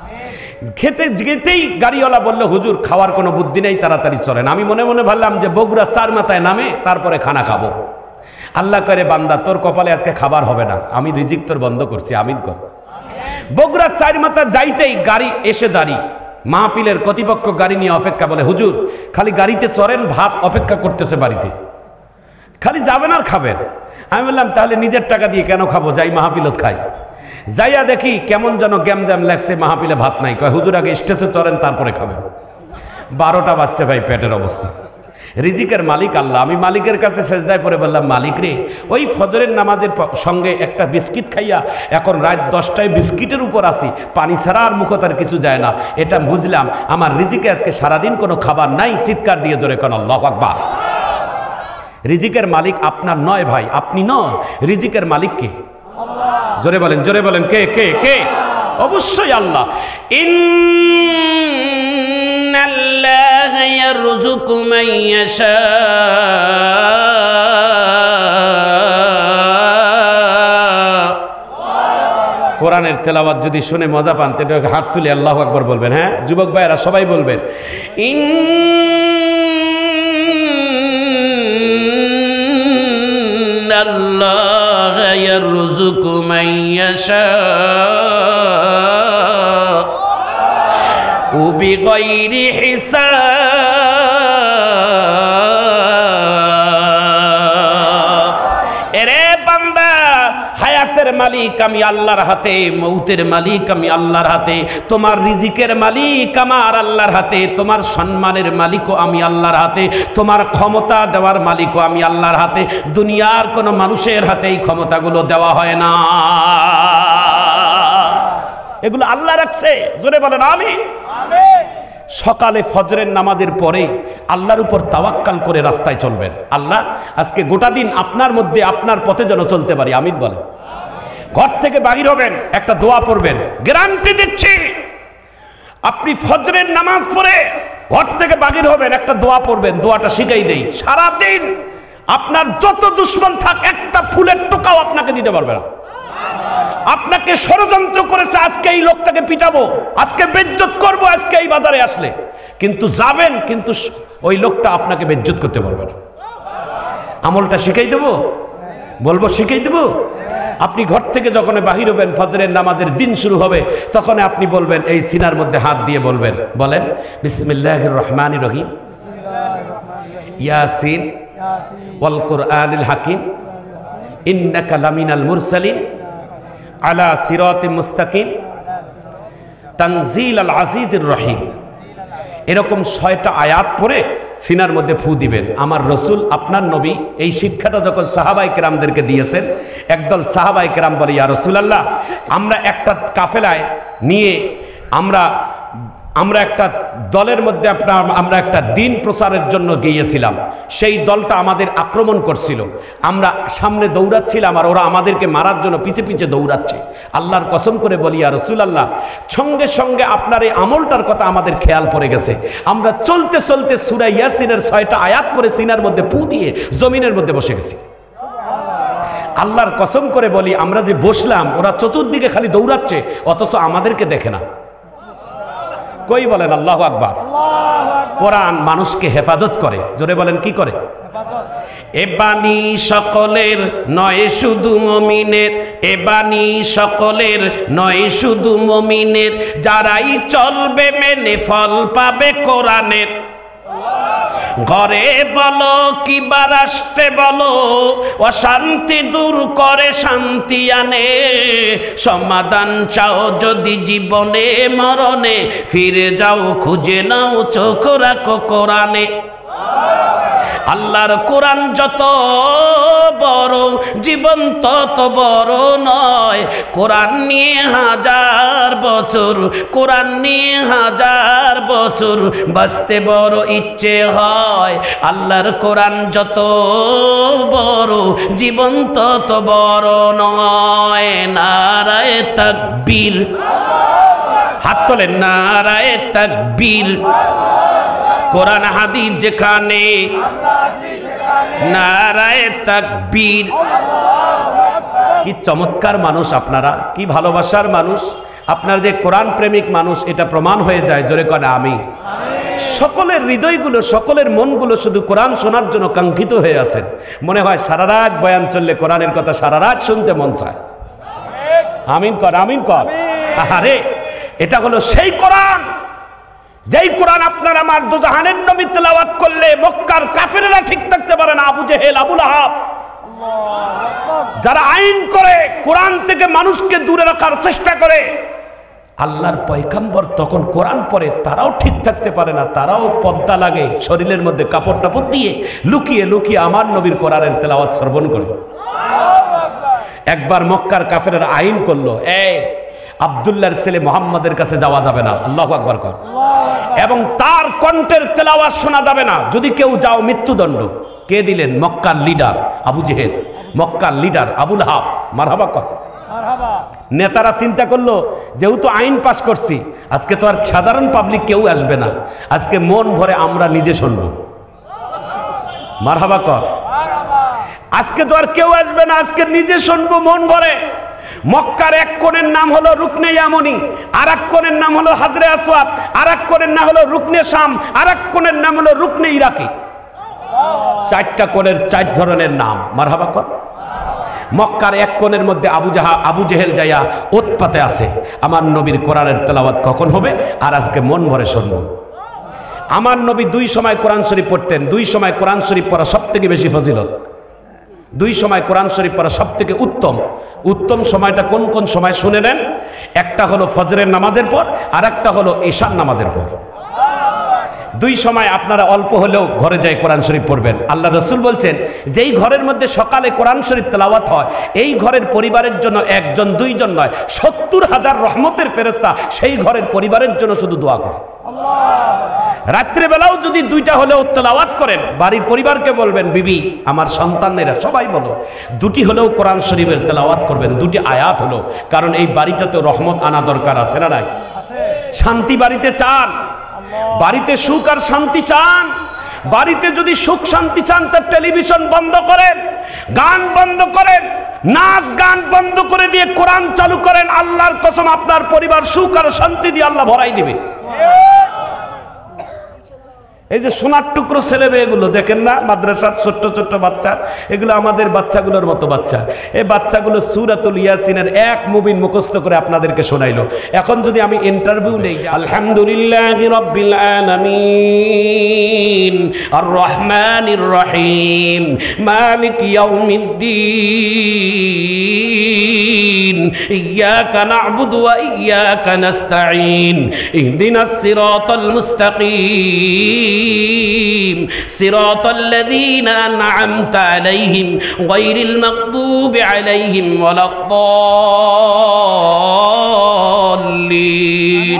যেতেই গাড়িওয়ালা বলল, হুজুর খাওয়ার কোনো বুদ্ধি নেই, তাড়াতাড়ি চলেন। আমি মনে মনে ভাবলাম যে বগুড়া 4 মাথায় নামে তারপরে খানা খাবো। আল্লাহ করে, বান্দা তোর কপালে আজকে খাবার হবে না, আমি রিজিক তোর বন্ধ করছি, আমিন কর। বগুড়া 4 মাথা যাইতেই গাড়ি এসে দাঁড়ি, মাহফিলের কর্তৃপক্ষ গাড়ি নিয়ে অপেক্ষা, বলে হুজুর খালি গাড়িতে চড়েন, ভাত অপেক্ষা করতেছে বাড়িতে, খালি যাবেন আর খাবেন। আমি বললাম তাহলে নিজের টাকা দিয়ে কেন খাবো, যাই মাহফিলত খাই। যাইয়া দেখি কেমন যেন গ্যামজ্যাম লাগছে, মাহফিলে ভাত নাই। কয় হুজুর আগে স্টেজে চড়েন তারপরে খাবেন। 12টা বাচ্চা ভাই পেটের অবস্থা। রিজিকের মালিক আল্লাহ। আমি মালিকের কাছে সেজদায় পড়ে বললাম, মালিক রে, ওই ফজরের নামাজের সঙ্গে একটা বিস্কিট খাইয়া এখন রাত 10টায় বিস্কিটের উপর আসি, পানি ছাড়া আর মুখতার কিছু যায় না। এটা বুঝলাম আমার রিজিকে আজকে সারাদিন কোনো খাবার নাই। চিৎকার দিয়ে জোরে কোন আল্লাহু আকবার। রিজিকের মালিক আপনার নয় ভাই, আপনি নয়, রিজিকের মালিক কে? জোরে বলেন, জোরে বলেন, কে কে কে? অবশ্যই আল্লাহ। ইন্নাল্লাহা ইয়ারযুকু মান ইয়াশা, কোরআনের তেলাওয়াত যদি শুনে মজা পান তাহলে হাত তুলে আল্লাহু আকবার বলবেন। হ্যাঁ যুবক ভাইয়েরা সবাই বলবেন, ইন্নাল্লাহা ইয়ারযুকু মান ইয়াশা বিগাইরি হিসাব। এরে বান্দা, হায়াতের মালিক আমি আল্লাহর হাতে, মৌতের মালিক আমি আল্লাহর হাতে, তোমার রিজিকের মালিক আমার আল্লাহর হাতে, তোমার সম্মানের মালিকও আমি আল্লাহর হাতে, তোমার ক্ষমতা দেওয়ার মালিকও আমি আল্লাহর হাতে। দুনিয়ার কোনো মানুষের হাতে এই ক্ষমতাগুলো দেওয়া হয় না, এগুলো আল্লাহ রাখছে। জোরে বলেন আমিন। সকালে ফজরের নামাজের পরে আল্লাহর উপর তাওয়াক্কাল করে রাস্তায় চলবেন। আল্লাহ আজকে গোটা দিন আপনার মধ্যে, আপনার পথে যেন চলতে পারি, আমিন বলেন। ঘর থেকে বাহির হবেন, একটা দোয়া পড়বেন, গ্যারান্টি দিচ্ছি আপনি ফজরের নামাজ পড়ে ঘর থেকে বাহির হবেন, একটা দোয়া পড়বেন, দোয়াটা শিখাই দেই, সারাদিন আপনার যত দুশ্মন থাক একটা ফুলের টোকাও আপনাকে দিতে পারবে না। আপনাকে ষড়যন্ত্র করেছে, আজকে এই লোকটাকে পিটাবো, আজকে বেজ্জত করবো, আজকে এই বাজারে আসলে, কিন্তু যাবেন, কিন্তু ওই লোকটা আপনাকে বেজ্জত করতে পারবে না। আমলটা শিখাই দেবো, বলবো শিখাই দেবো। আপনি ঘর থেকে যখন বাহির হবেন, ফজরের নামাজের দিন শুরু হবে, তখন আপনি বলবেন, এই সিনার মধ্যে হাত দিয়ে বলবেন, বলেন বিসমিল্লাহির রহমানির রহিম, ইয়াসিন ওয়াল কুরআনিল হাকিম ইন্নাকা লামিনাল মুরসালিন আলা সিরাতিম মুস্তাকিম তানজিলাল আজিজির রহিম। এরকম 6টা আয়াত পড়ে সিনার মধ্যে ফু দিবেন। আমার রসুল আপনার নবী এই শিক্ষাটা যখন সাহাবায়ে কেরামদেরকে দিয়েছেন, একদল সাহাবায়ে কেরাম বলে, ইয়া রাসূলুল্লাহ, আমরা একটা কাফেলায় নিয়ে আমরা একটা দলের মধ্যে আমরা একটা দিন প্রচারের জন্য গিয়েছিলাম। সেই দলটা আমাদের আক্রমণ করছিল, আমরা সামনে দৌড়াচ্ছিলাম আর ওরা আমাদেরকে মারার জন্য পিছে পিছে দৌড়াচ্ছে। আল্লাহর কসম করে বলি, ইয়া রাসূলুল্লাহ, সঙ্গে সঙ্গে আপনার এই আমলটার কথা আমাদের খেয়াল পড়ে গেছে। আমরা চলতে চলতে সূরা ইয়াসিনের 6টা আয়াত পড়ে সিনার মধ্যে ফু দিয়ে জমিনের মধ্যে বসে গেছি। আল্লাহর কসম করে বলি, আমরা যে বসলাম, ওরা চতুর্দিকে খালি দৌড়াচ্ছে, অথচ আমাদেরকে দেখে না। কই বলেন আল্লাহু আকবার। কোরআন মানুষকে হেফাজত করে। জোরে বলেন, কি করে? এ বাণী সকলের নয় শুধু মুমিনের, এ বাণী সকলের নয় শুধু মুমিনের, যারাই চলবে মেনে ফল পাবে কোরআনের। ঘরে বলো কিবা রাষ্ট্রে বলো, অশান্তি দূর করে শান্তি আনে। সমাধান চাও যদি জীবনে মরণে, ফিরে যাও খুঁজে নাও চোখ রাখো কোরআনে। আল্লাহর কোরআন যত বড়, জীবন তত বড় নয়। কোরআন নিয়ে 1000 বছর, কোরআন নিয়ে 1000 বছর বাঁচতে বড় ইচ্ছে হয়। আল্লাহর কোরআন যত বড়, জীবন তত বড় নয়। নারায়ে তাকবীর, হাত তোলেন, নারায়ে তাকবীর। কোরআন হাদিস যেখানে, নারায়ে তাকবীর। কি চমৎকার মানুষ আপনারা, কি ভালোবাসার মানুষ আপনারা, যে কোরআন প্রেমিক মানুষ, এটা প্রমাণ হয়ে যায়। জোরে করে আমিন। সকলের হৃদয়গুলো, সকলের মনগুলো শুধু কোরআন শোনার জন্য কাঙ্ক্ষিত হয়ে আছেন। মনে হয় সারা রাত বয়ান চললে কোরআনের কথা সারা রাত শুনতে মন চায়। আমিন কর, আমিন কর। আরে এটা হলো সেই কোরআন, যেই কোরআন আপনার আমার দুজাহানের নবী তেলাওয়াত করলে মক্কার কাফেররা ঠিক থাকতে পারে না। আবু জেহেল, আবু লাহাব, যারা আইন করে কোরআন থেকে মানুষকে দূরে রাখার চেষ্টা করে, আল্লাহর পয়গম্বর তখন কোরআন পড়ে, তারাও ঠিক থাকতে পারে না। তারাও পর্দা লাগে, শরীরের মধ্যে কাপড় টাপড় দিয়ে লুকিয়ে লুকিয়ে আমার নবীর কোরআনের তেলাওয়াত শ্রবণ করে। একবার মক্কার কাফেররা আইন করলো, আব্দুল্লাহর ছেলে মুহাম্মাদের কাছে যাওয়া যাবে না। আল্লাহু আকবার কর। এবং তার কণ্ঠের তেলাওয়াত শোনা যাবে না, যদি কেউ যাও মৃত্যুদণ্ড। কে দিলেন? মক্কার লিডার আবু জেহেল, মক্কার লিডার আবু লাহাব। মারহাবা কর। নেতারা চিন্তা করলো, যেহেতু আইন পাশ করছি, আজকে তো আর সাধারণ পাবলিক কেউ আসবে না, আজকে মন ভরে আমরা নিজে শুনব। মারহাবা কর। আজকে তো আর কেউ আসবে না, আজকে নিজে শুনবো মন ভরে। মক্কার এক কোণের নাম হলো রুকনে ইয়ামনি, আর এক কোণের নাম হলো হাজরে আসওয়াদ, আর এক কোণের নাম হলো রুকনে শাম, আর এক কোণের নাম হলো রুকনে ইরাকি। 4টা কোণের 4 ধরনের নাম। মারহাবা কর। মক্কার এক কোণের মধ্যে আবু জেহেল যাইয়া উৎপাতে আছে, আমার নবীর কোরআনের তেলাওয়াত কখন হবে, আর আজকে মন ভরে শুনব। আমার নবী 2 সময় কোরআন শরীফ পড়তেন। 2 সময় কোরআন শরীফ পড়া সব থেকে বেশি ফজিলত। 2 সময় কোরআন শরীফ পড়া সব থেকে উত্তম। উত্তম সময়টা কোন কোন সময় শুনে নেন। একটা হলো ফজরের নামাজের পর, আর একটা হলো ঈশার নামাজের পর। 2 সময় আপনারা অল্প হলেও ঘরে যাই কোরআন শরীফ পড়বেন। আল্লাহ রসুল বলছেন, যেই ঘরের মধ্যে সকালে কোরআন শরীফ তেলাওয়াত হয়, এই ঘরের পরিবারের জন্য 1 জন 2 জন নয়, 70,000 রহমতের ফেরেশতা সেই ঘরের পরিবারের জন্য শুধু দোয়া করে। রাত্রিবেলাও যদি 2টা হলেও তেলাওয়াত করেন, বাড়ির পরিবারকে বলবেন, বিবি, আমার সন্তানেরা সবাই বলো 2টি হলেও কোরআন শরীফের তেলাওয়াত করবেন, 2টি আয়াত হলো। কারণ এই বাড়িটাতে রহমত আনা দরকার আছে না নাই? শান্তি বাড়িতে চান, বাড়িতে সুখ আর শান্তি চান। বাড়িতে যদি সুখ শান্তি চান, তার টেলিভিশন বন্ধ করেন, গান বন্ধ করেন, নাচ গান বন্ধ করে দিয়ে কোরআন চালু করেন। আল্লাহর কসম, আপনার পরিবার সুখ আর শান্তি দিয়ে আল্লাহ ভরাই দিবে। এই যে সোনার টুকরো ছেলে মেয়েগুলো দেখেন না মাদ্রাসার ছোট্ট ছোট্ট বাচ্চা, এগুলো আমাদের বাচ্চাগুলোর মতো বাচ্চা। এই বাচ্চাগুলো সূরাতুল ইয়াসিনের এক মুবিন মুখস্থ করে আপনাদেরকে শোনাইলো। এখন যদি আমি ইন্টারভিউ নেই, আলহামদুলিল্লাহি রাব্বিল আলামিন আর রহমানির রহিম মালিক ইয়াউমিদ্দিন ইয়্যাকা না'বুদু ওয়া ইয়্যাকা নাস্তাঈন ইহদিনাস সিরাতাল মুস্তাকিম صراط الذين أنعمت عليهم غير المغضوب عليهم ولا الضالين।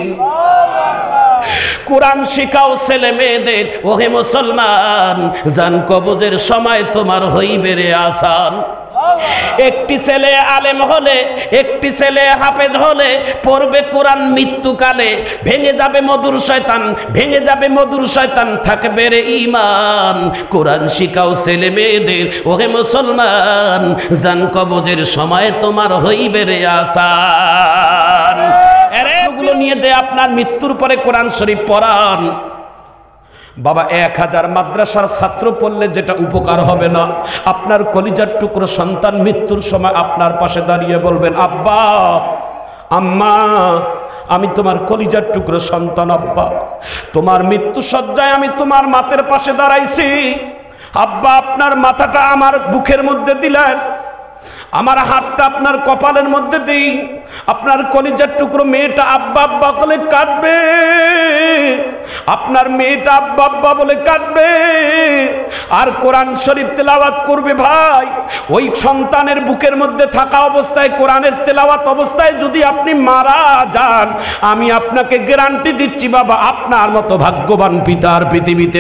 কোরআন শিখাও ছেলে মেয়েদের, ওহে মুসলমান, জান কবজের সময় তোমার হইবে রে আসান। একটি ছেলে আলেম হলে, একটি ছেলে হাফেজ হলে পড়বে কোরআন মৃত্যুকালে, ভেঙে যাবে মধুর শয়তান, ভেঙে যাবে মধুর শয়তান, থাকবে রে ঈমান। কোরআন শিখাও ছেলে মেয়েদের, ওহে মুসলমান, জান কবজের সময় তোমার হইবে রে আসান। এগুলো নিয়ে যে আপনার মৃত্যুর পরে কোরআন শরীফ পড়ান বাবা, 1000 মাদ্রাসার ছাত্র পড়লে যেটা উপকার হবে না, আপনার কলিজার টুকরো সন্তান মৃত্যুর সময় আপনার পাশে দাঁড়িয়ে বলবেন, আব্বা আম্মা আমি তোমার কলিজার টুকরো সন্তান, আব্বা তোমার মৃত্যু সজ্জায় আমি তোমার মাথার পাশে দাঁড়াইছি, আব্বা আপনার মাথাটা আমার বুকের মধ্যে দিলেন, আমার হাতটা আপনার কপালের মধ্যে দিই। আপনার কলিজার টুকরো মেয়েটা আব্বা আব্বা বলে কাঁদবে, আপনার মেয়েটা আব্বা আব্বা বলে কাঁদবে আর কোরআন শরীফ তেলাওয়াত করবে। ভাই, ওই সন্তানের বুকের মধ্যে থাকা অবস্থায় কোরআনের তেলাওয়াত অবস্থায় যদি আপনি মারা যান, আমি আপনাকে গ্যারান্টি দিচ্ছি বাবা, আপনার মতো ভাগ্যবান পিতা আর পৃথিবীতে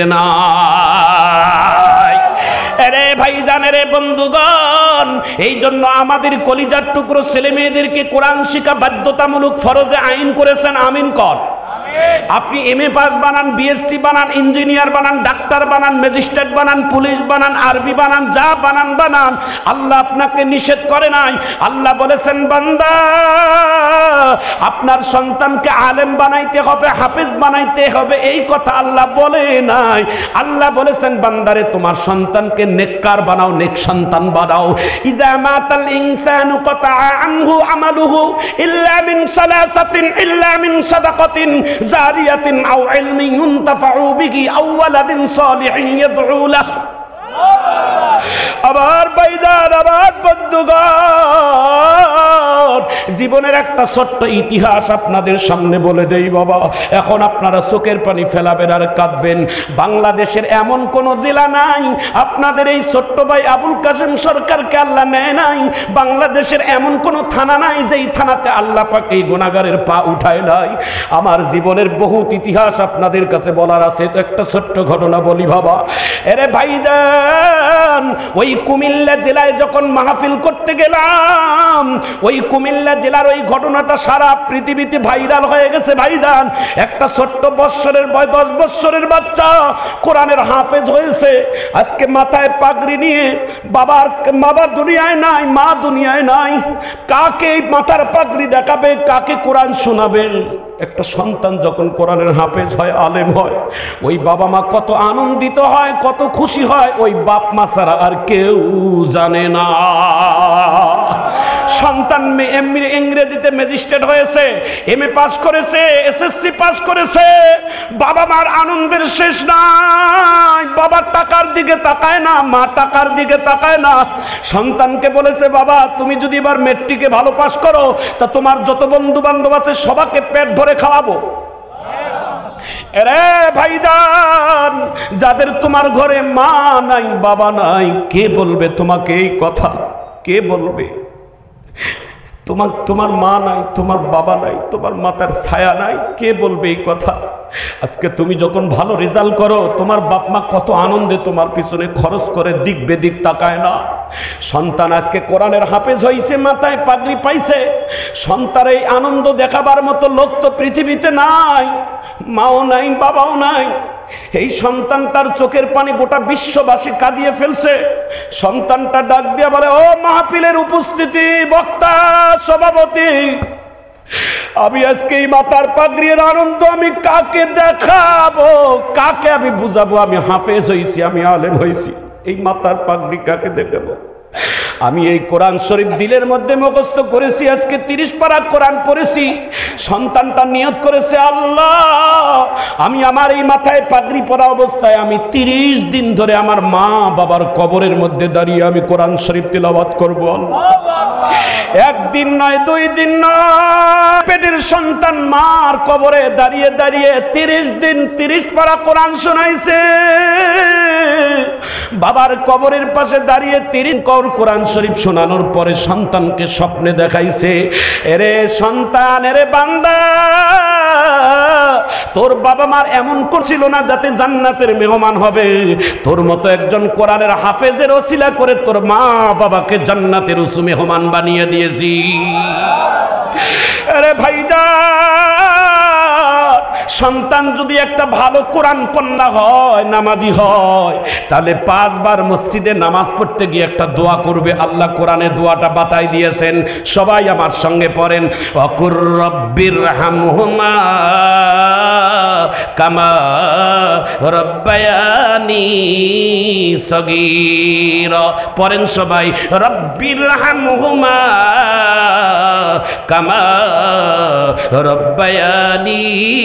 নাই। আরে ভাই জানে রে বন্ধুগণ, এই জন্য আমাদের কলিজার টুকরো ছেলে মেয়েদেরকে কোরআন শিক্ষা বাধ্যতামূলক ফরজে আইন করেছেন। আমিন কর। আপনি MA পাস বানান, BSc বানান, ইঞ্জিনিয়ার বানান, ডাক্তার বানান, ম্যাজিস্ট্রেট বানান, পুলিশ বানান, আরবি বানান, যা বানান বানান, আল্লাহ আপনাকে নিষেধ করে নাই। আল্লাহ বলেছেন বান্দা আপনার সন্তানকে আলেম বানাইতে হবে, হাফেজ বানাইতে হবে, এই কথা আল্লাহ বলে নাই। আল্লাহ বলেছেন বান্দারে তোমার সন্তানকে নেককার বানাও, নেক সন্তান বানাও। ইযা মাতাল ইনসানু কাতা আনহু আমালুহু ইল্লা মিন সালাসাতিন ইল্লা মিন সাদাকাতিন জারিয়াতিন আও ইলমিন ইউনতাফাউ বিহি আও ওয়ালাদিন সালিহিন ইয়াদউ লাহু। আবার বাইদার, আবার বন্ধুগণ, জীবনের একটা ছোট্ট ইতিহাস আপনাদের সামনে বলে দেই বাবা। এখন আপনারা চোখের পানি ফেলাবেন আর কাঁদবেন। বাংলাদেশের এমন কোন জেলা নাই আপনাদের এই ছোট্ট ভাই আবুল কাসেম সরকারকে আল্লাহ নেয় নাই। বাংলাদেশের এমন কোন থানা নাই যেই থানাতে আল্লাহ পাক এই গুনাহগারের পা উঠায় নাই। আমার জীবনের বহুত ইতিহাস আপনাদের কাছে বলার আছে। একটা ছোট্ট ঘটনা বলি বাবা। এরে ভাইজান, ওই কুমিল্লা জেলায় যখন মাহফিল করতে গেলাম, ওই কুমিল্লা জেলার ওই ঘটনাটা সারা পৃথিবীতে ভাইরাল হয়ে গেছে ভাইজান। একটা ছোট্ট 10 বছরের বাচ্চা কোরআনের হাফেজ হয়েছে। আজকে মাথায় পাগড়ি নিয়ে বাবা দুনিয়ায় নাই, মা দুনিয়ায় নাই, কাকে মাথার পাগড়ি দেখাবে, কাকে কোরআন শোনাবেন? একটা সন্তান যখন কোরআনের হাফেজ হয়, আলেম হয়, ওই বাবা মা কত আনন্দিত হয়, কত খুশি হয়, ওই বাপ মা ছাড়া আর কেউ জানে না। সন্তান ইংরেজিতে ম্যাজিস্ট্রেট হয়েছে, MA পাস করেছে, SSC পাস করেছে, বাবা মার আনন্দের শেষ নাই। বাবা টাকার দিকে তাকায় না, মা টাকার দিকে তাকায় না। সন্তানকে বলেছে বাবা তুমি যদি এবার মেট্রিকে ভালো পাস করো তা তোমার যত বন্ধু বান্ধব আছে সবাইকে পেট ভরে খাওয়াবো। এরে ভাইজান, যাদের তোমার ঘরে মা নাই, বাবা নাই, কে বলবে তোমাকে এই কথা? কে বলবে? তোমার মা নাই, তোমার বাবা নাই, তোমার মাতার ছায়া নাই, কে বলবে এই কথা? আজকে তুমি যখন ভালো রেজাল্ট করো, তোমার বাপ মা কত আনন্দে তোমার পিছনে খরচ করে, দিক বেদিক তাকায় না। সন্তান আজকে কোরআনের হাফেজ হয়েছে, মাথায় পাগড়ি পাইছে, সন্তানের এই আনন্দ দেখাবার মতো লোক তো পৃথিবীতে নাই। মাও নাই, বাবাও নাই। এই সন্তান তার চোখের পানি গোটা বিশ্ববাসী কাঁদিয়ে ফেলছে। সন্তানটা ডাক দিয়ে বলে, ও মাহফিলের উপস্থিতি, বক্তা, সভাপতি, আমি আজকে এই মাথার পাগড়ির আনন্দ আমি কাকে দেখাবো, কাকে আমি বুঝাবো আমি হাফেজ হয়েছি, আমি আলেম হয়েছি? এই মাথার পাগড়ি কাকে দেখাবো? আমি এই কোরআন শরীফ দিলের মধ্যে মুখস্থ করেছি, আজকে 30 পারা কোরআন পড়েছি। সন্তানটা নিয়ত করেছে, আল্লাহ আমি আমার এই মাথায় পাগড়ি পরা অবস্থায় আমি 30 দিন ধরে আমার মা বাবার কবরের মধ্যে দাঁড়িয়ে আমি কোরআন শরীফ তিলাওয়াত করব। একদিন নয়, 2 দিন নয়, পেটের সন্তান মার কবরে দাঁড়িয়ে দাঁড়িয়ে 30 দিন 30 পারা কোরআন শোনাইছে। বাবার কবরের পাশে দাঁড়িয়ে 30 কোরআন শরীফ শোনানোর পরে সন্তানকে স্বপ্নে দেখাইছে, এরে সন্তান, এরে বান্দা, তোর বাবা মার এমন করছিল না যাতে জান্নাতের মেহমান হবে, তোর মতো একজন কোরআনের হাফেজের ওসিলা করে তোর মা বাবাকে জান্নাতের উসু মেহমান বানিয়ে দিয়েছি। আরে ভাইজান, সন্তান যদি একটা ভালো কোরআন পড়া হয়, নামাজি হয়, তাহলে 5 বার মসজিদে নামাজ পড়তে গিয়ে একটা দোয়া করবে। আল্লাহ কোরআনে দোয়াটা বাতাই দিয়েছেন, সবাই আমার সঙ্গে পড়েন, ওয়াকুর রব্বির হামহুমা কামা রব্বায়ানি সগীরা। পড়েন সবাই, রব্বির হামহুমা কামা রব্বায়ানি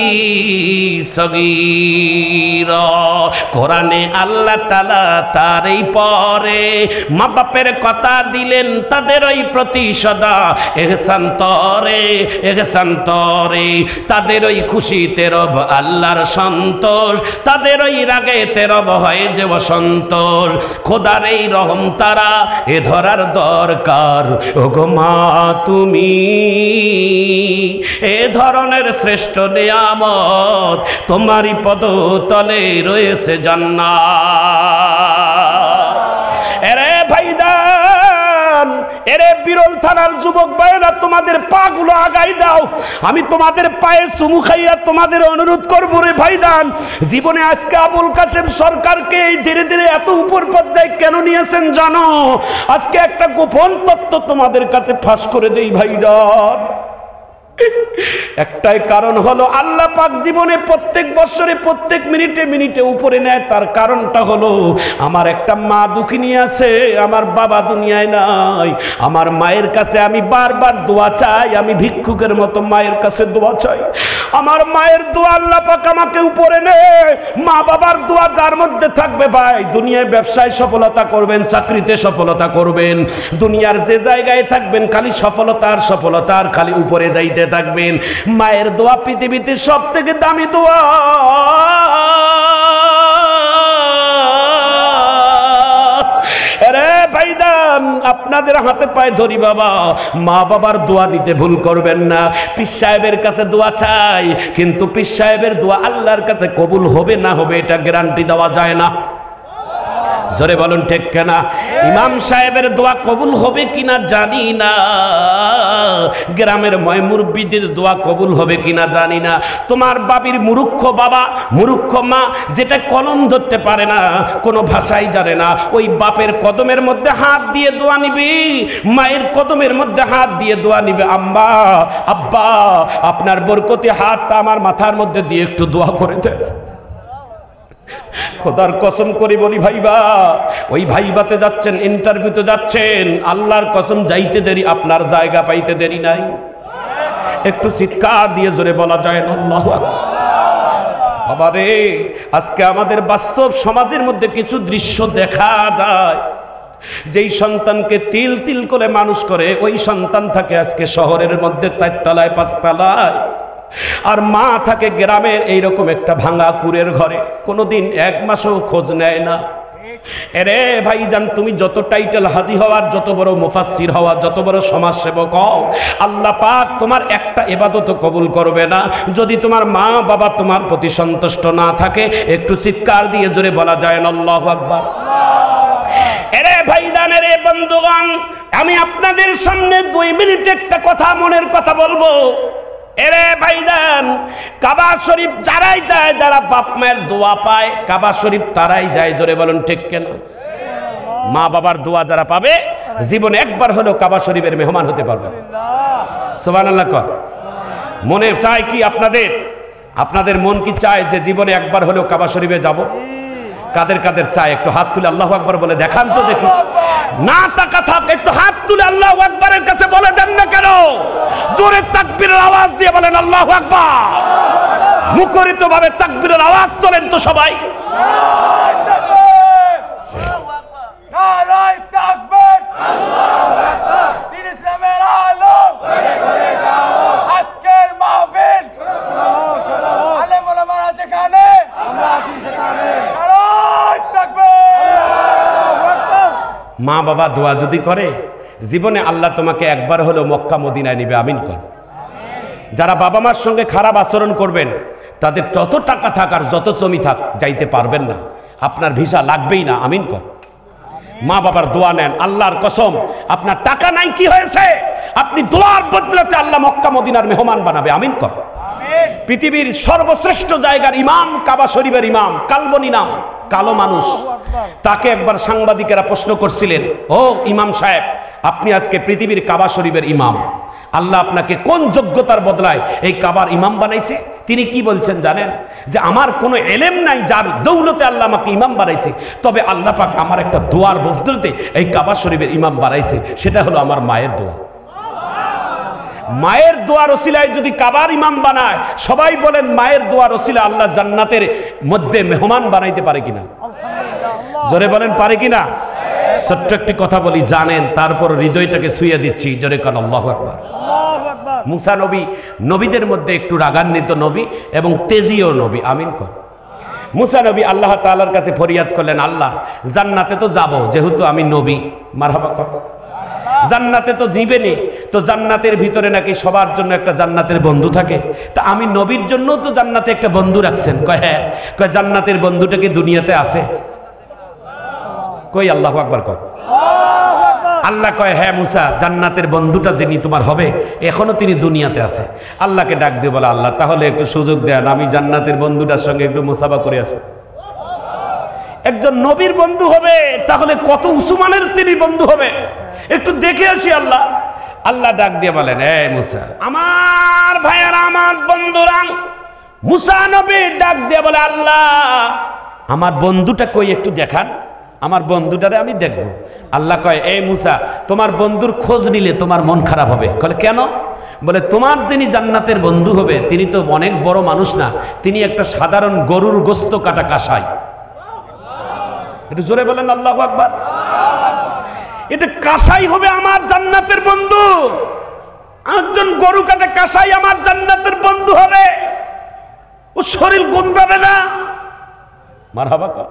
সগীরা। কোরআনে আল্লাহ তাআলা তার এই পরে মা বাপের কথা দিলেন, তাদের ওই প্রতি সদা ইহসান তরে, ইহসান তরে, তাদের ওই খুশিতে রব আল্লাহর সন্তোষ, তাদের ওই রাগেতে রব হয় যে অসন্তোষ। খোদার এই রহম তারা এ ধরার দরকার, ওগো মা তুমি এ ধরনের শ্রেষ্ঠ নিয়ামত, তোমারই পদতলে রয়েছে জান্নাত। এরে ভাইজান, এরে বিরল থানার যুবক ভাইরা, তোমাদের পা গুলো আগাই দাও, আমি তোমাদের পায়ে চুমু খাইয়া তোমাদের অনুরোধ করবো রে ভাইজান। জীবনে আজকে আবুল কাসেম সরকারকে এই ধীরে ধীরে এত উপর পর্যায়ে কেন নিয়েছেন জানো? আজকে একটা গোপন তত্ত্ব তোমাদের কাছে ফাঁস করে দেই ভাইজান। একটাই কারণ হলো, আল্লাহ পাক জীবনে প্রত্যেক বছরে প্রত্যেক মিনিটে মিনিটে উপরে নেয়। তার কারণটা হলো, আমার একটা মা দুঃখিনী আছে, আমার বাবা দুনিয়ায় নাই। আমার মায়ের কাছে আমি বারবার দোয়া চাই, আমি ভিক্ষুকের মতো মায়ের কাছে দোয়া চাই। আমার মায়ের দোয়া আল্লাহ পাক আমাকে উপরে নেয়। মা বাবার দোয়া যার মধ্যে থাকবে ভাই, দুনিয়ায় ব্যবসায় সফলতা করবেন, চাকরিতে সফলতা করবেন, দুনিয়ার যে জায়গায় থাকবেন খালি সফলতার সফলতার, খালি উপরে যাইতে থাকবেন। মায়ের দোয়া পৃথিবীতে সব থেকে দামি দোয়া। আরে ভাইজান, আপনাদের হাতে পায়ে ধরি বাবা, মা বাবার দোয়া নিতে ভুল করবেন না। পীর সাহেবের কাছে দোয়া চাই, কিন্তু পীর সাহেবের দোয়া আল্লাহর কাছে কবুল হবে না হবে এটা গ্যারান্টি দেওয়া যায় না। জোরে বলুন ঠিক কিনা? ইমাম সাহেবের দোয়া কবুল হবে কিনা জানি না, গ্রামের ময় মুরব্বীদের দোয়া কবুল হবে কিনা জানি না। তোমার বাবির মুরুক্ষ বাবা, মুরুক্ষ মা, যেটা কলম ধরতে পারে না, কোনো ভাষাই জানে না, ওই বাপের কদমের মধ্যে হাত দিয়ে দোয়া নিবি, মায়ের কদমের মধ্যে হাত দিয়ে দোয়া নিবে, আম্মা আব্বা আপনার বরকতি হাতটা আমার মাথার মধ্যে দিয়ে একটু দোয়া করে দেন। খোদার কসম করে বলি ভাইবা, ওই ভাইবাতে যাচ্ছেন, ইন্টারভিউতে যাচ্ছেন, আল্লাহর কসম যাইতে দেরি, আপনার জায়গা পাইতে দেরি নাই। একটু চিৎকার দিয়ে জোরে বলা যায় না আল্লাহু আকবার। বাবারে, আজকে আমাদের বাস্তব সমাজের মধ্যে কিছু দৃশ্য দেখা যায়, যেই সন্তানকে তিল তিল করে মানুষ করে, ওই সন্তান থাকে আজকে শহরের মধ্যে 4 তলায় 5 তলায়, আর মা থাকে গ্রামের এইরকম একটা ভাঙা কুড়ের ঘরে, কোনোদিন 1 মাসও খোঁজ নেয় না। এরে ভাইজান, তুমি যত টাইটেল হাজি হওয়ার, যত বড় মুফাসসির হওয়া, যত বড় সমাজসেবক হও, আল্লাহ পাক তোমার একটা ইবাদত কবুল করবে না যদি তোমার মা বাবা তোমার প্রতি সন্তুষ্ট না থাকে। একটু চিৎকার দিয়ে জোরে বলা যায় না আল্লাহু আকবার। এরে ভাইজান, এরে বন্ধুগণ, আমি আপনাদের সামনে 2 মিনিট একটা কথা, মনের কথা বলবো। এরে ভাইজান, কাবা শরীফ যারাই যায়, যারা বাপ মায়ের দোয়া পায়, কাবা শরীফ তারাই যায়। জোরে বলুন ঠিক কেন? মা বাবার দোয়া যারা পাবে, জীবনে একবার হলেও কাবা শরীফের মেহমান হতে পারবে। সুবহানাল্লাহ কর। মনে চায় কি আপনাদের মন কি চায় যে জীবনে একবার হলেও কাবা শরীফে যাব? কাদের কাদের চায় একটু হাত তুলে আল্লাহু আকবার বলে দেখান তো দেখি। না টাকা থাক, একটু হাত তুলে আল্লাহু আকবারের কাছে বলে দেন না কেন? জোরে তাকবীরের আওয়াজ দিয়ে বলেন আল্লাহু আকবার। মুখরিত ভাবে তাকবীরের আওয়াজ তোলেন তো সবাই। নারায়ে তাকবীর, আল্লাহু আকবার। দ্বীন ইসলামের আলো ঘরে ঘরে যাও, আজকের মাহফিল আলেম ওলামারা যেখানে আমরা আছি সেখানে। নারায়ে তাকবীর, আল্লাহু আকবার। মা বাবা দোয়া যদি করে জীবনে আল্লাহ তোমাকে একবার হলেও মক্কা মদিনায় নিবে, আমিন কর। যারা বাবা মার সঙ্গে খারাপ আচরণ করবেন তাদের যত টাকা থাক আর যত জমি থাক যাইতে পারবেন না, আপনার ভিসা লাগবেই না, আমিন কর। মা বাবার দোয়া নেন, আল্লাহর কসম আপনার টাকা নাই কি হয়েছে, আপনি দোয়ার বদলাতে আল্লাহ মক্কা মদিনার মেহমান বানাবে, আমিন কর। পৃথিবীর সর্বশ্রেষ্ঠ জায়গার ইমাম, কাবা শরীফের ইমাম, কালবনি নাম, কালো মানুষ, তাকে একবার সাংবাদিকেরা প্রশ্ন করছিলেন, ও ইমাম সাহেব আপনি আজকে পৃথিবীর কাবা শরীফের ইমাম, আল্লাহ আপনাকে কোন যোগ্যতার বদলায় এই কাবার ইমাম বানাইছে? তিনি কি বলছেন জানেন? যে আমার কোনো এলেম নাই যার দৌলতে আল্লাহ আমাকে ইমাম বানাইছে, তবে আল্লাহ পাক আমার একটা দোয়ার বদলতে এই কাবা শরীফের ইমাম বানাইছে, সেটা হলো আমার মায়ের দোয়া। মায়ের দোয়ার ওসিলায় যদি কাবার ইমাম বানায়, সবাই বলেন মায়ের দোয়ার ওসিলা আল্লাহ জান্নাতের মধ্যে মেহমান বানাইতে পারে কিনা? জোরে বলেন পারে কিনা? ছোট্ট একটি কথা বলি, জানেন, তারপর হৃদয়টাকে ছুঁয়ে দিচ্ছি, জোরে কান আল্লাহু আকবার। মুসা নবী নবীদের মধ্যে একটু রাগান্বিত নবী এবং তেজিও নবী, আমিন কর। মুসা নবী আল্লাহ তাআলার কাছে ফরিয়াদ করলেন, আল্লাহ জান্নাতে তো যাব, যেহেতু আমি নবী, মারহাবা কর। জান্নাতে তো দিবেনি, তো জান্নাতের ভিতরে নাকি সবার জন্য একটা জান্নাতের বন্ধু থাকে, তা আমি নবীর জন্য তো জান্নাতে একটা বন্ধু রাখছেন। কয় হ্যাঁ। কয় জান্নাতের বন্ধুটা কি দুনিয়াতে আছে? কই আল্লাহু আকবার কর। আল্লাহ কয় হ্যাঁ মুসা, জান্নাতের বন্ধুটা যিনি তোমার হবে এখনো তিনি দুনিয়াতে আছে। আল্লাহকে ডাক দিয়ে বলে, আল্লাহ তাহলে একটু সুযোগ দেন, আমি জান্নাতের বন্ধুটার সঙ্গে একটু মুসাফা করে আসি। একজন নবীর বন্ধু হবে, তাহলে কত উসমানের তিনি বন্ধু হবে, একটু দেখে আসি। আল্লাহ আল্লাহ ডাক দিয়ে বলেন, এই মুসা, আমার ভাইয়ারা, আমার বন্ধুরা, মুসা নবী ডাক দিয়ে বলে, আল্লাহ আমার বন্ধুটা কই একটু দেখান, আমার বন্ধুটারে আমি দেখব। আল্লাহ কয়, এই মুসা, তোমার বন্ধুর খোঁজ নিলে তোমার মন খারাপ হবে। বলে কেন? বলে তোমার যিনি জান্নাতের বন্ধু হবে তিনি তো অনেক বড় মানুষ না, তিনি একটা সাধারণ গরুর গোস্ত কাটা কাসাই। একটু জোরে বলেন আল্লাহু আকবার। এটা কাসাই হবে আমার জান্নাতের বন্ধু, একজন গরু কাটা কাসাই আমার জান্নাতের বন্ধু হবে, ও শরীর গন্ধাবে না। মারহাবা কর।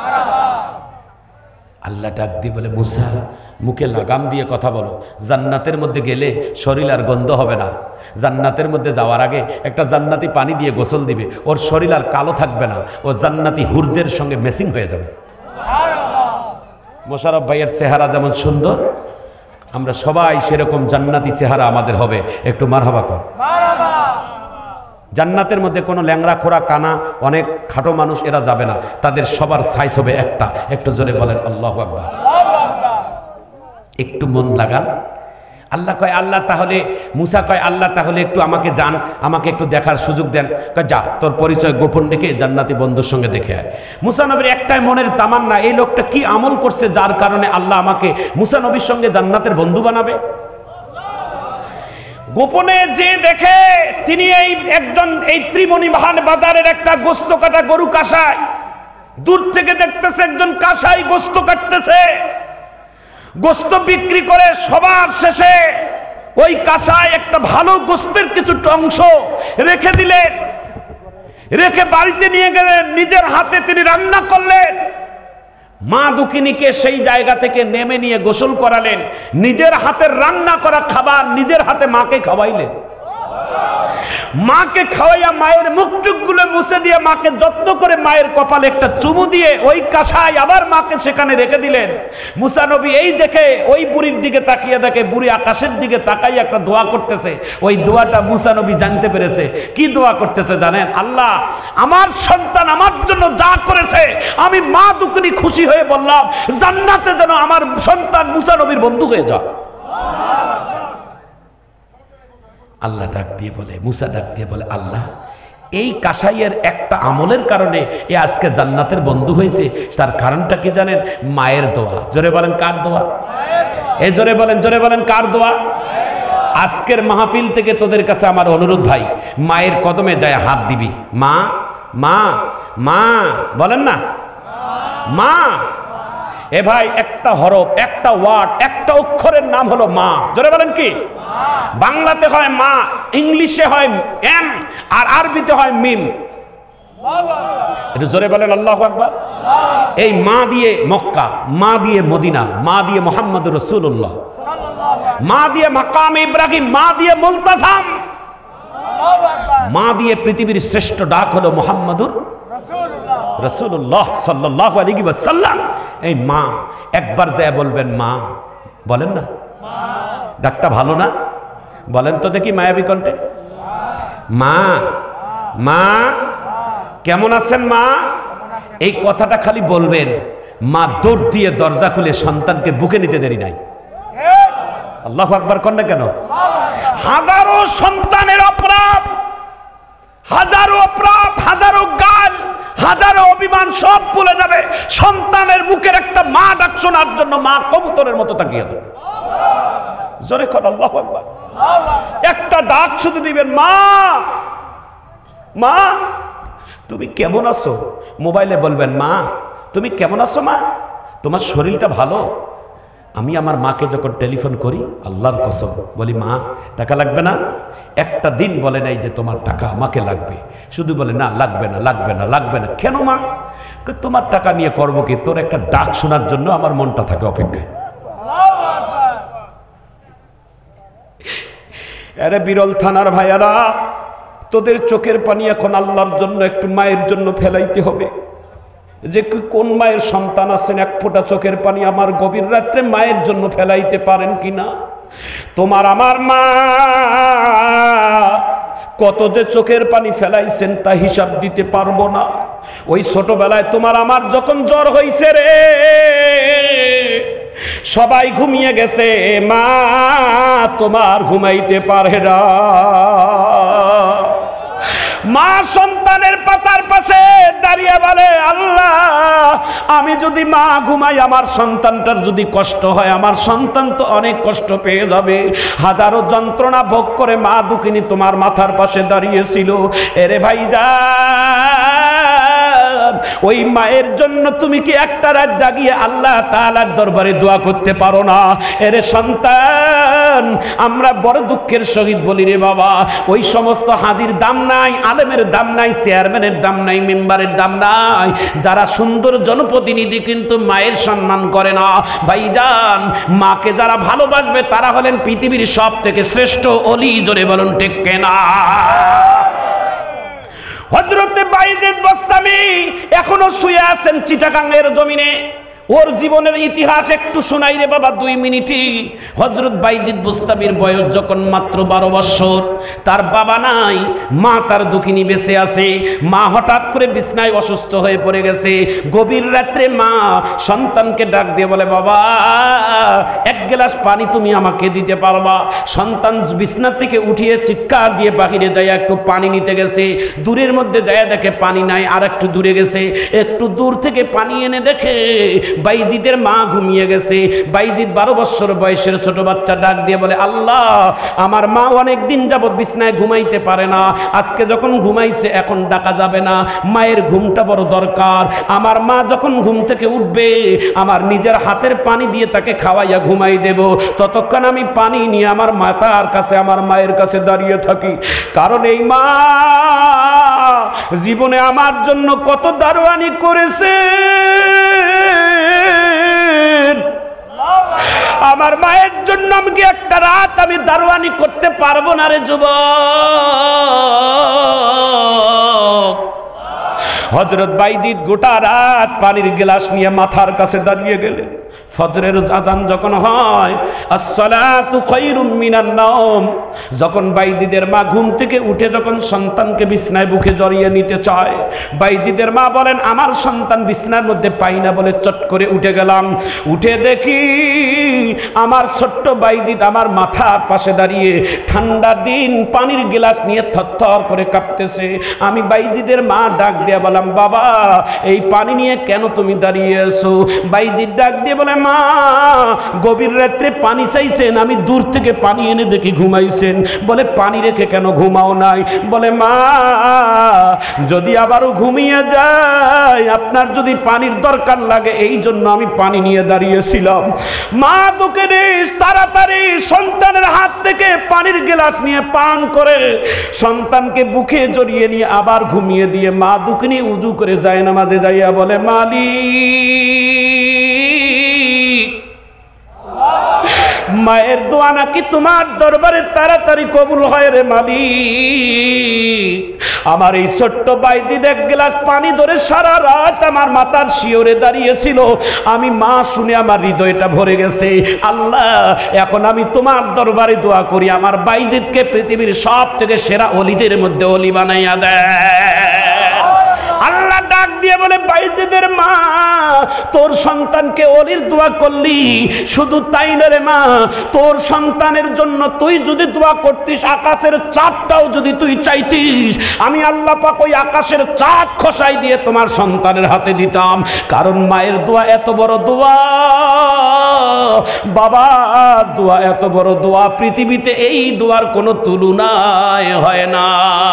আল্লাহ ডাক দিয়ে বলে, মুসা মুখে লাগাম দিয়ে কথা বলো, জান্নাতের মধ্যে গেলে শরীর আর গন্ধ হবে না। জান্নাতের মধ্যে যাওয়ার আগে একটা জান্নাতি পানি দিয়ে গোসল দিবে, ওর শরীর আর কালো থাকবে না, ও জান্নাতি হুরদের সঙ্গে মেসিং হয়ে যাবে। মোশাররফ ভাইয়ের চেহারা যেমন সুন্দর, আমরা সবাই সেরকম জান্নাতি চেহারা আমাদের হবে। একটু মারহাবা কর। জান্নাতের মধ্যে কোনো ল্যাংড়া খোরা কানা অনেক খাটো মানুষ এরা যাবে না, তাদের সবার সাইজ হবে একটা। একটু জোরে বলেন আল্লাহু আকবার। একটু মন লাগান। আল্লাহ কয়, আল্লাহ তাহলে, মুসা কয়, আল্লাহ তাহলে একটু আমাকে যান, আমাকে একটু দেখার সুযোগ দেন। কয় যা, তোর পরিচয় গোপন রেখে জান্নাতি বন্ধুর সঙ্গে দেখে আয়। মুসা নবীর একটাই মনের তামান্না, এই লোকটা কি আমল করছে যার কারণে আল্লাহ আমাকে মুসা নবীর সঙ্গে জান্নাতের বন্ধু বানাবে। গোপনে যে দেখে তিনি এই ত্রিমণি মহান বাজারের একটা গোস্ত কাটা গরু কাসাই, দূর থেকে দেখতেছে একজন কাসাই গোস্ত কাটতেছে, গোস্ত বিক্রি করে সবার শেষে ওই কাসাই একটা ভালো গোস্তের কিছু অংশ রেখে দিলেন, রেখে বাড়িতে নিয়ে গেলেন, নিজের হাতে তিনি রান্না করলেন। মা দুঃখিনীকে সেই জায়গা থেকে নেমে নিয়ে গোসল করালেন, নিজের হাতের রান্না করা খাবার নিজের হাতে মাকে খাওয়াইলেন। মাকে খাওয়াইয়া মায়ের মুখটুকগুলো মুছে দিয়ে মাকে যত্ন করে মায়ের কপালে একটা চুমু দিয়ে ওই কাসাই আবার মাকে সেখানে রেখে দিলেন। মুসা নবী এই দেখে ওই বুড়ির দিকে তাকিয়ে দেখে বুড়ি আকাশের দিকে তাকাই একটা দোয়া করতেছে। ওই দোয়াটা মুসা নবী জানতে পেরেছে। কি দোয়া করতেছে জানেন? আল্লাহ আমার সন্তান আমার জন্য যা করেছে আমি মা দুঃখিনী খুশি হয়ে বললাম জান্নাতে যেন আমার সন্তান মুসা নবীর বন্ধু হয়ে যায়। আল্লাহ ডাক দিয়ে বলে, মুসা ডাক দিয়ে বলে, আল্লাহ এই কাসাইয়ের একটা আমলের কারণে এ আজকে জান্নাতের বন্ধু হয়েছে, তার কারণটা কি জানেন? মায়ের দোয়া। জোরে বলেন কার দোয়া? এই জোরে বলেন কার দোয়া? আজকের মাহফিল থেকে তোদের কাছে আমার অনুরোধ ভাই, মায়ের কদমে যায় হাত দিবি। মা মা মা বলেন না, মা। এ ভাই একটা হরফ, একটা ওয়ার্ড, একটা অক্ষরের নাম হলো মা। জোরে বলেন কি? বাংলাতে হয় মা, ইংলিশে হয় এম, আর আরবিতে হয় মিম। একটু জোরে বলেন আল্লাহু আকবার। এই মা দিয়ে মক্কা, মা দিয়ে মদিনা, মা দিয়ে মুহাম্মদুর রাসূলুল্লাহ, মা দিয়ে মাকাম ইব্রাহিম, মা দিয়ে মুলতাজাম, মা দিয়ে পৃথিবীর শ্রেষ্ঠ ডাক হলো মুহাম্মদুর রাসূলুল্লাহ সাল্লাল্লাহু আলাইহি ওয়াসাল্লাম। এই মা একবার যায় বলবেন মা, বলেন না? ডাকটা ভালো না? বলেন তো দেখি মায়াবী কণ্ঠে, মা মা কেমন আছেন মা? এই কথাটা খালি বলবেন, মা দৌড় দিয়ে দরজা খুলে সন্তানকে বুকে নিতে দেরি নাই। আল্লাহু আকবার কন না কেন? হাজারো সন্তানের অপরাধ, হাজারো অপরাধ, হাজারো গাল, হাজারো অভিমান সব ভুলে যাবে সন্তানের মুখের একটা মা ডাক শোনার জন্য। মা কবুতরের মতো তাকিয়ে দেবে। জোরে কর আল্লাহু আকবার। একটা ডাক শুধু দিবেন, মা মা তুমি কেমন আছো? মোবাইলে বলবেন, মা তুমি কেমন আছো? মা তোমার শরীরটা ভালো? আমি আমার মাকে যখন টেলিফোন করি, আল্লাহর কসম বলি, মা টাকা লাগবে না? একটা দিন বলে নাই যে তোমার টাকা আমাকে লাগবে, শুধু বলে না লাগবে না, লাগবে না, লাগবে না। কেন মা? তোমার টাকা নিয়ে করবো কি? তোর একটা ডাক শোনার জন্য আমার মনটা থাকে অপেক্ষায়। আরে বিরল থানার ভাইয়ারা, তোদের চোখের পানি এখন আল্লাহর জন্য একটু মায়ের জন্য ফেলাইতে হবে। যে কোন মায়ের সন্তান আছেন এক ফোঁটা চোখের পানি আমার গভীর রাত্রে মায়ের জন্য ফেলাইতে পারেন কিনা? তোমার আমার মা কত যে চোখের পানি ফেলাইছেন তা হিসাব দিতে পারবো না। ওই ছোটবেলায় তোমার আমার যখন জ্বর হইছে রে, সবাই ঘুমিয়ে গেছে, মা তোমার ঘুমাইতে পারে না। মা সন্তানের পাতার পাশে দাঁড়িয়ে বলে, আল্লাহ আমি যদি মা ঘুমাই, আমার সন্তানটার যদি কষ্ট হয়, আমার সন্তান তো অনেক কষ্ট পেয়ে যাবে। হাজারো যন্ত্রণা ভোগ করে মা দুঃখিনী তোমার মাথার পাশে দাঁড়িয়েছিল। এরে ভাইজান, ওই মায়ের জন্য তুমি কি একটা রাত জাগিয়ে আল্লাহ তাআলার দরবারে দোয়া করতে পারো না? এরে সন্তান, আমরা বড় দুঃখের সহিত বলি রে বাবা, ওই সমস্ত হাজির দাম নাই, আলেমের দাম নাই, চেয়ারম্যানের দাম নাই, মেম্বারের দাম নাই, যারা সুন্দর জনপ্রতিনিধি কিন্তু মায়ের সম্মান করে না। ভাইজান, মাকে যারা ভালোবাসবে তারা হলেন পৃথিবীর সব থেকে শ্রেষ্ঠ অলি। জোরে বলুন ঠিক কিনা? হযরতে বাইজিদ বুস্তামি এখনো শুয়ে আছেন চিটাগাঙ্গের জমিনে। ওর জীবনের ইতিহাস একটু শোনাই রে বাবা 2 মিনিটই। হযরত বাইজিদ বুস্তামির বয়স যখন মাত্র 12 বছর, তার বাবা নাই, মা তার দুঃখিনী বেঁচে আছে। মা হঠাৎ করে বিছনায় অসুস্থ হয়ে পড়ে গেছে। গভীর রাত্রে মা সন্তানকে ডাক দিয়ে বলে, বাবা এক গ্লাস পানি তুমি আমাকে দিতে পারবা? সন্তান বিছনা থেকে উঠিয়ে চিৎকার দিয়ে বাহিরে যায় একটু পানি নিতে গেছে। দূরের মধ্যে যায় দেখে পানি নাই, আর একটু দূরে গেছে, একটু দূর থেকে পানি এনে দেখে বাইজিদের মা ঘুমিয়ে গেছে। বাইজিদ 12 বছর বয়সের ছোট বাচ্চা ডাক দিয়ে বলে, আল্লাহ আমার মা অনেক দিন যাবত বিছনায় ঘুমাইতে পারে না, আজকে যখন ঘুমাইছে এখন ডাকা যাবে না, মায়ের ঘুমটা বড় দরকার। আমার মা যখন ঘুম থেকে উঠবে আমার নিজের হাতের পানি দিয়ে তাকে খাওয়াইয়া ঘুমাই দেব, ততক্ষণ আমি পানি নিয়ে আমার মাতার কাছে, আমার মায়ের কাছে দাঁড়িয়ে থাকি। কারণ এই মা জীবনে আমার জন্য কত দারোয়ানি করেছে। আমার মায়ের জন্য আমি একটা রাত আমি দারোয়ানি করতে পারবো না রে যুবক। হযরত বাইজিদ গোটা রাত পানির গ্লাস নিয়ে মাথার কাছে দাঁড়িয়ে গেলেন। ফজরের আযান যখন হয়, আসসালাতু খায়রুম মিনান নাওম, যখন বাইজিদের মা ঘুম থেকে উঠে যখন সন্তানকে বিছনায় বুকে জড়িয়ে নিতে চায়, বাইজিদের মা বলেন, আমার সন্তান বিছনার মধ্যে পাই না বলে চট করে উঠে গেলাম। উঠে দেখি আমার ছোট্ট বাইজিদ আমার মাথার পাশে দাঁড়িয়ে ঠান্ডা দিন পানির গ্লাস নিয়ে থরথর করে কাঁপতেছে। আমি বাইজিদের মা ডাক দিয়ে বললাম, বাবা এই পানি নিয়ে কেন তুমি দাঁড়িয়ে আছো? বাইজিদ ডাক দিয়ে বলে, মা গভীর রাত্রে পানি চাইছেন, আমি দূর থেকে পানি এনে দেখি ঘুমাইছেন। বলে পানি রেখে কেন ঘুমাও নাই? বলে মা যদি আবারও ঘুমিয়ে যায়, আপনার যদি পানির দরকার লাগে এই জন্য আমি পানি নিয়ে দাঁড়িয়েছিলাম। মা তোকে তাড়াতাড়ি সন্তানের হাত থেকে পানির গ্লাস নিয়ে পান করে সন্তানকে বুকে জড়িয়ে নিয়ে আবার ঘুমিয়ে দিয়ে মা দুকে নিয়ে উজু করে যায় নামাজে যাইয়া বলে, মালিক মায়ের দোয়া নাকি তোমার দরবারে তাড়াতাড়ি কবুল হয় রে মালিক। আমার এই ছোট্ট বাইজিদ এক গ্লাস পানি ধরে সারা রাত আমার মাথার শিওরে দাঁড়িয়েছিল। আমি মা শুনে আমার হৃদয়টা ভরে গেছে। আল্লাহ এখন আমি তোমার দরবারে দোয়া করি, আমার বাইজিদকে পৃথিবীর সব থেকে সেরা অলিদের মধ্যে অলি বানাইয়া দেয়। আল্লাহ ডাক দিয়ে বলে, বাইজিদের মা তোর সন্তানকে অলির দোয়া করলি, শুধু তাই না রে মা, তোর সন্তানের জন্য তুই যদি দোয়া করতিস, আকাশের চাঁদটাও যদি তুই চাইতিস, আমি আল্লাহ পাক ওই আকাশের চাঁদ খসাই দিয়ে তোমার সন্তানের হাতে দিতাম। কারণ মায়ের দোয়া এত বড় দোয়া, বাবা দোয়া এত বড় দোয়া, পৃথিবীতে এই দোয়ার কোনো তুলনায় হয় না।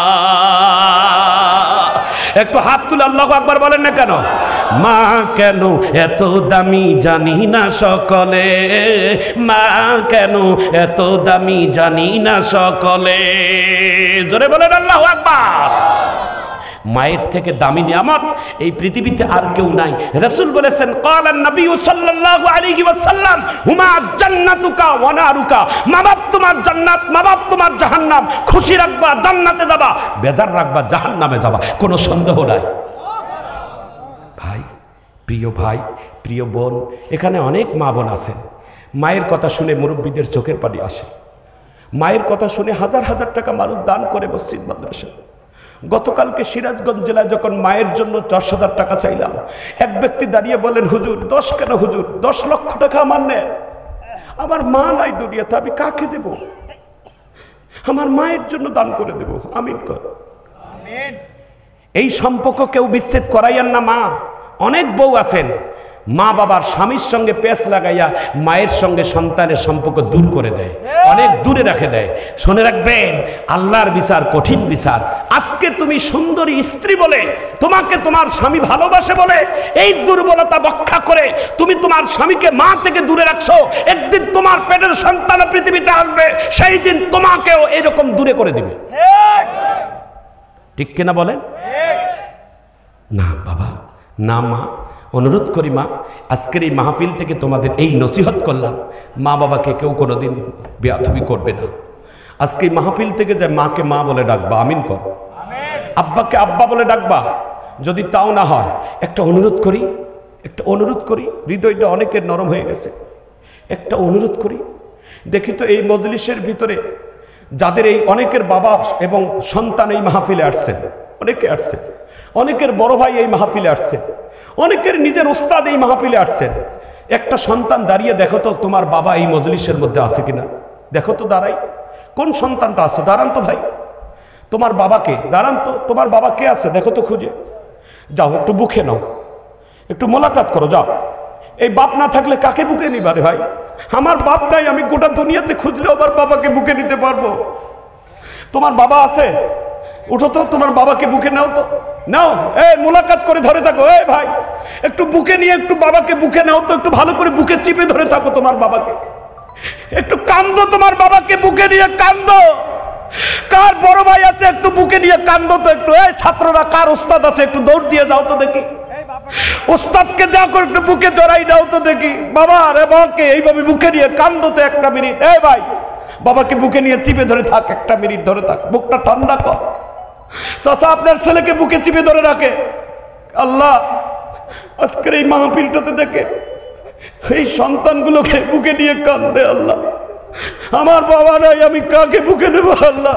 একটু হাত তুলে আল্লাহু আকবার বলেন না কেন? মা কেন এত দামি জানি না সকলে, মা কেন এত দামি জানি না সকলে। জোরে বলেন আল্লাহু আকবার। মায়ের থেকে দামি নিয়ামত এই পৃথিবীতে আর কেউ নাই। রাসূল বলেছেন, ক্বালান নবী সাল্লাল্লাহু আলাইহি ওয়াসাল্লাম, হুমা জান্নাতুকা ওয়া নারুকা। মা বাপ তোমার জান্নাত, মা বাপ তোমার জাহান্নাম। খুশি রাখবা জান্নাতে যাবা, বেজার রাখবা জাহান্নামে যাবা, কোনো সন্দেহ নাই। ভাই, প্রিয় বোন, এখানে অনেক মা বোন আছেন। মায়ের কথা শুনে মুরব্বীদের চোখের পানি আসে। মায়ের কথা শুনে হাজার হাজার টাকা মানুষ দান করে মসজিদ মাদ্রাসা। গতকালকে সিরাজগঞ্জ জেলায় যখন মায়ের জন্য 10,000 টাকা চাইলাম, এক ব্যক্তি দাঁড়িয়ে বলেন, হুজুর 10 কেন হুজুর, 10 লক্ষ টাকা আমার নেন। আমার মা নাই দুনিয়াতে, আমি কাকে দেব? আমার মায়ের জন্য দান করে দেব। আমিন কর। এই সম্পর্ক কেউ বিচ্ছেদ করাইয়েন না। মা, অনেক বউ আছেন মা বাবার স্বামীর সঙ্গে পেঁচ লাগাইয়া মায়ের সঙ্গে সন্তানের সম্পর্ক দূর করে দেয়, অনেক দূরে রেখে দেয়। শুনে রাখবেন, আল্লাহর বিচার কঠিন বিচার। আজকে তুমি সুন্দরী স্ত্রী বলে, তোমাকে তোমার স্বামী ভালোবাসে বলে, এই দুর্বলতা ব্যাখ্যা করে তুমি তোমার স্বামীকে মা থেকে দূরে রাখছো। একদিন তোমার পেটের সন্তান পৃথিবীতে আসবে, সেই দিন তোমাকেও এরকম দূরে করে দিবে। ঠিক কিনা বলেন? না বাবা, না মা, অনুরোধ করি মা, আজকের এই মাহফিল থেকে তোমাদের এই নসিহত করলাম, মা বাবাকে কেউ কোনোদিন বেয়াদবি করবে না। আজকে এই মাহফিল থেকে যে মাকে মা বলে ডাকবা, আমিন কর। আব্বাকে আব্বা বলে ডাকবা। যদি তাও না হয়, একটা অনুরোধ করি, হৃদয়টা অনেকের নরম হয়ে গেছে। একটা অনুরোধ করি, দেখি তো এই মজলিসের ভিতরে যাদের এই অনেকের বাবা এবং সন্তান এই মাহফিলে আসছেন, অনেকে আসছেন, অনেকের বড় ভাই এই মাহফিলে আসছে, অনেকের নিজের উস্তাদ এই মাহফিলে আসছেন। একটা সন্তান দাঁড়িয়ে দেখো তো তোমার বাবা এই মজলিসের মধ্যে আছে কিনা, দেখো তো দাঁড়াই, কোন সন্তানটা আছে, দাঁড়ান তো ভাই, তোমার বাবাকে দাঁড়ান তো, তোমার বাবা কে আছে দেখো তো খুঁজে। যাও একটু বুকে নাও, একটু মোলাকাত করো, যাও। এই বাপ না থাকলে কাকে বুকে নিবা রে ভাই? আমার বাপ নাই, আমি গোটা দুনিয়াতে খুঁজলেও আমার বাবাকে বুকে নিতে পারবো। তোমার বাবা আছে, উঠো তো, তোমার বাবাকে বুকে নাও তো, নাও। এই মোলাকাত করে ধরে থাকো, এই ভাই একটু বুকে নিয়ে একটু বাবাকে বুকে নাও তো, একটু ভালো করে বুকে চিপে ধরে থাকো তোমার বাবাকে, একটু কান্দো, তোমার বাবাকে বুকে নিয়ে কান্দো। কার বড় ভাই আছে একটু বুকে নিয়ে কান্দো তো একটু। এই ছাত্ররা কার উস্তাদ আছে একটু দৌড় দিয়ে যাও তো দেখি, উস্তাদকে দেখো একটু বুকে জড়াই দাও তো দেখি। বাবা রে বাবাকে এইভাবে বুকে নিয়ে কান্দো তো একটা মিনিট। এই ভাই বাবাকে বুকে নিয়ে চিপে ধরে থাক, একটা মিনিট ধরে থাক, বুকটা ঠান্ডা কর। চাচা আপনার ছেলেকে বুকে চিপে ধরে রাখে। আল্লাহ আজকের এই মাহফিলটাতে দেখে এই সন্তানগুলোকে বুকে নিয়ে কান্দে। আল্লাহ আমার বাবা নাই, আমি কাকে বুকে নেব? আল্লাহ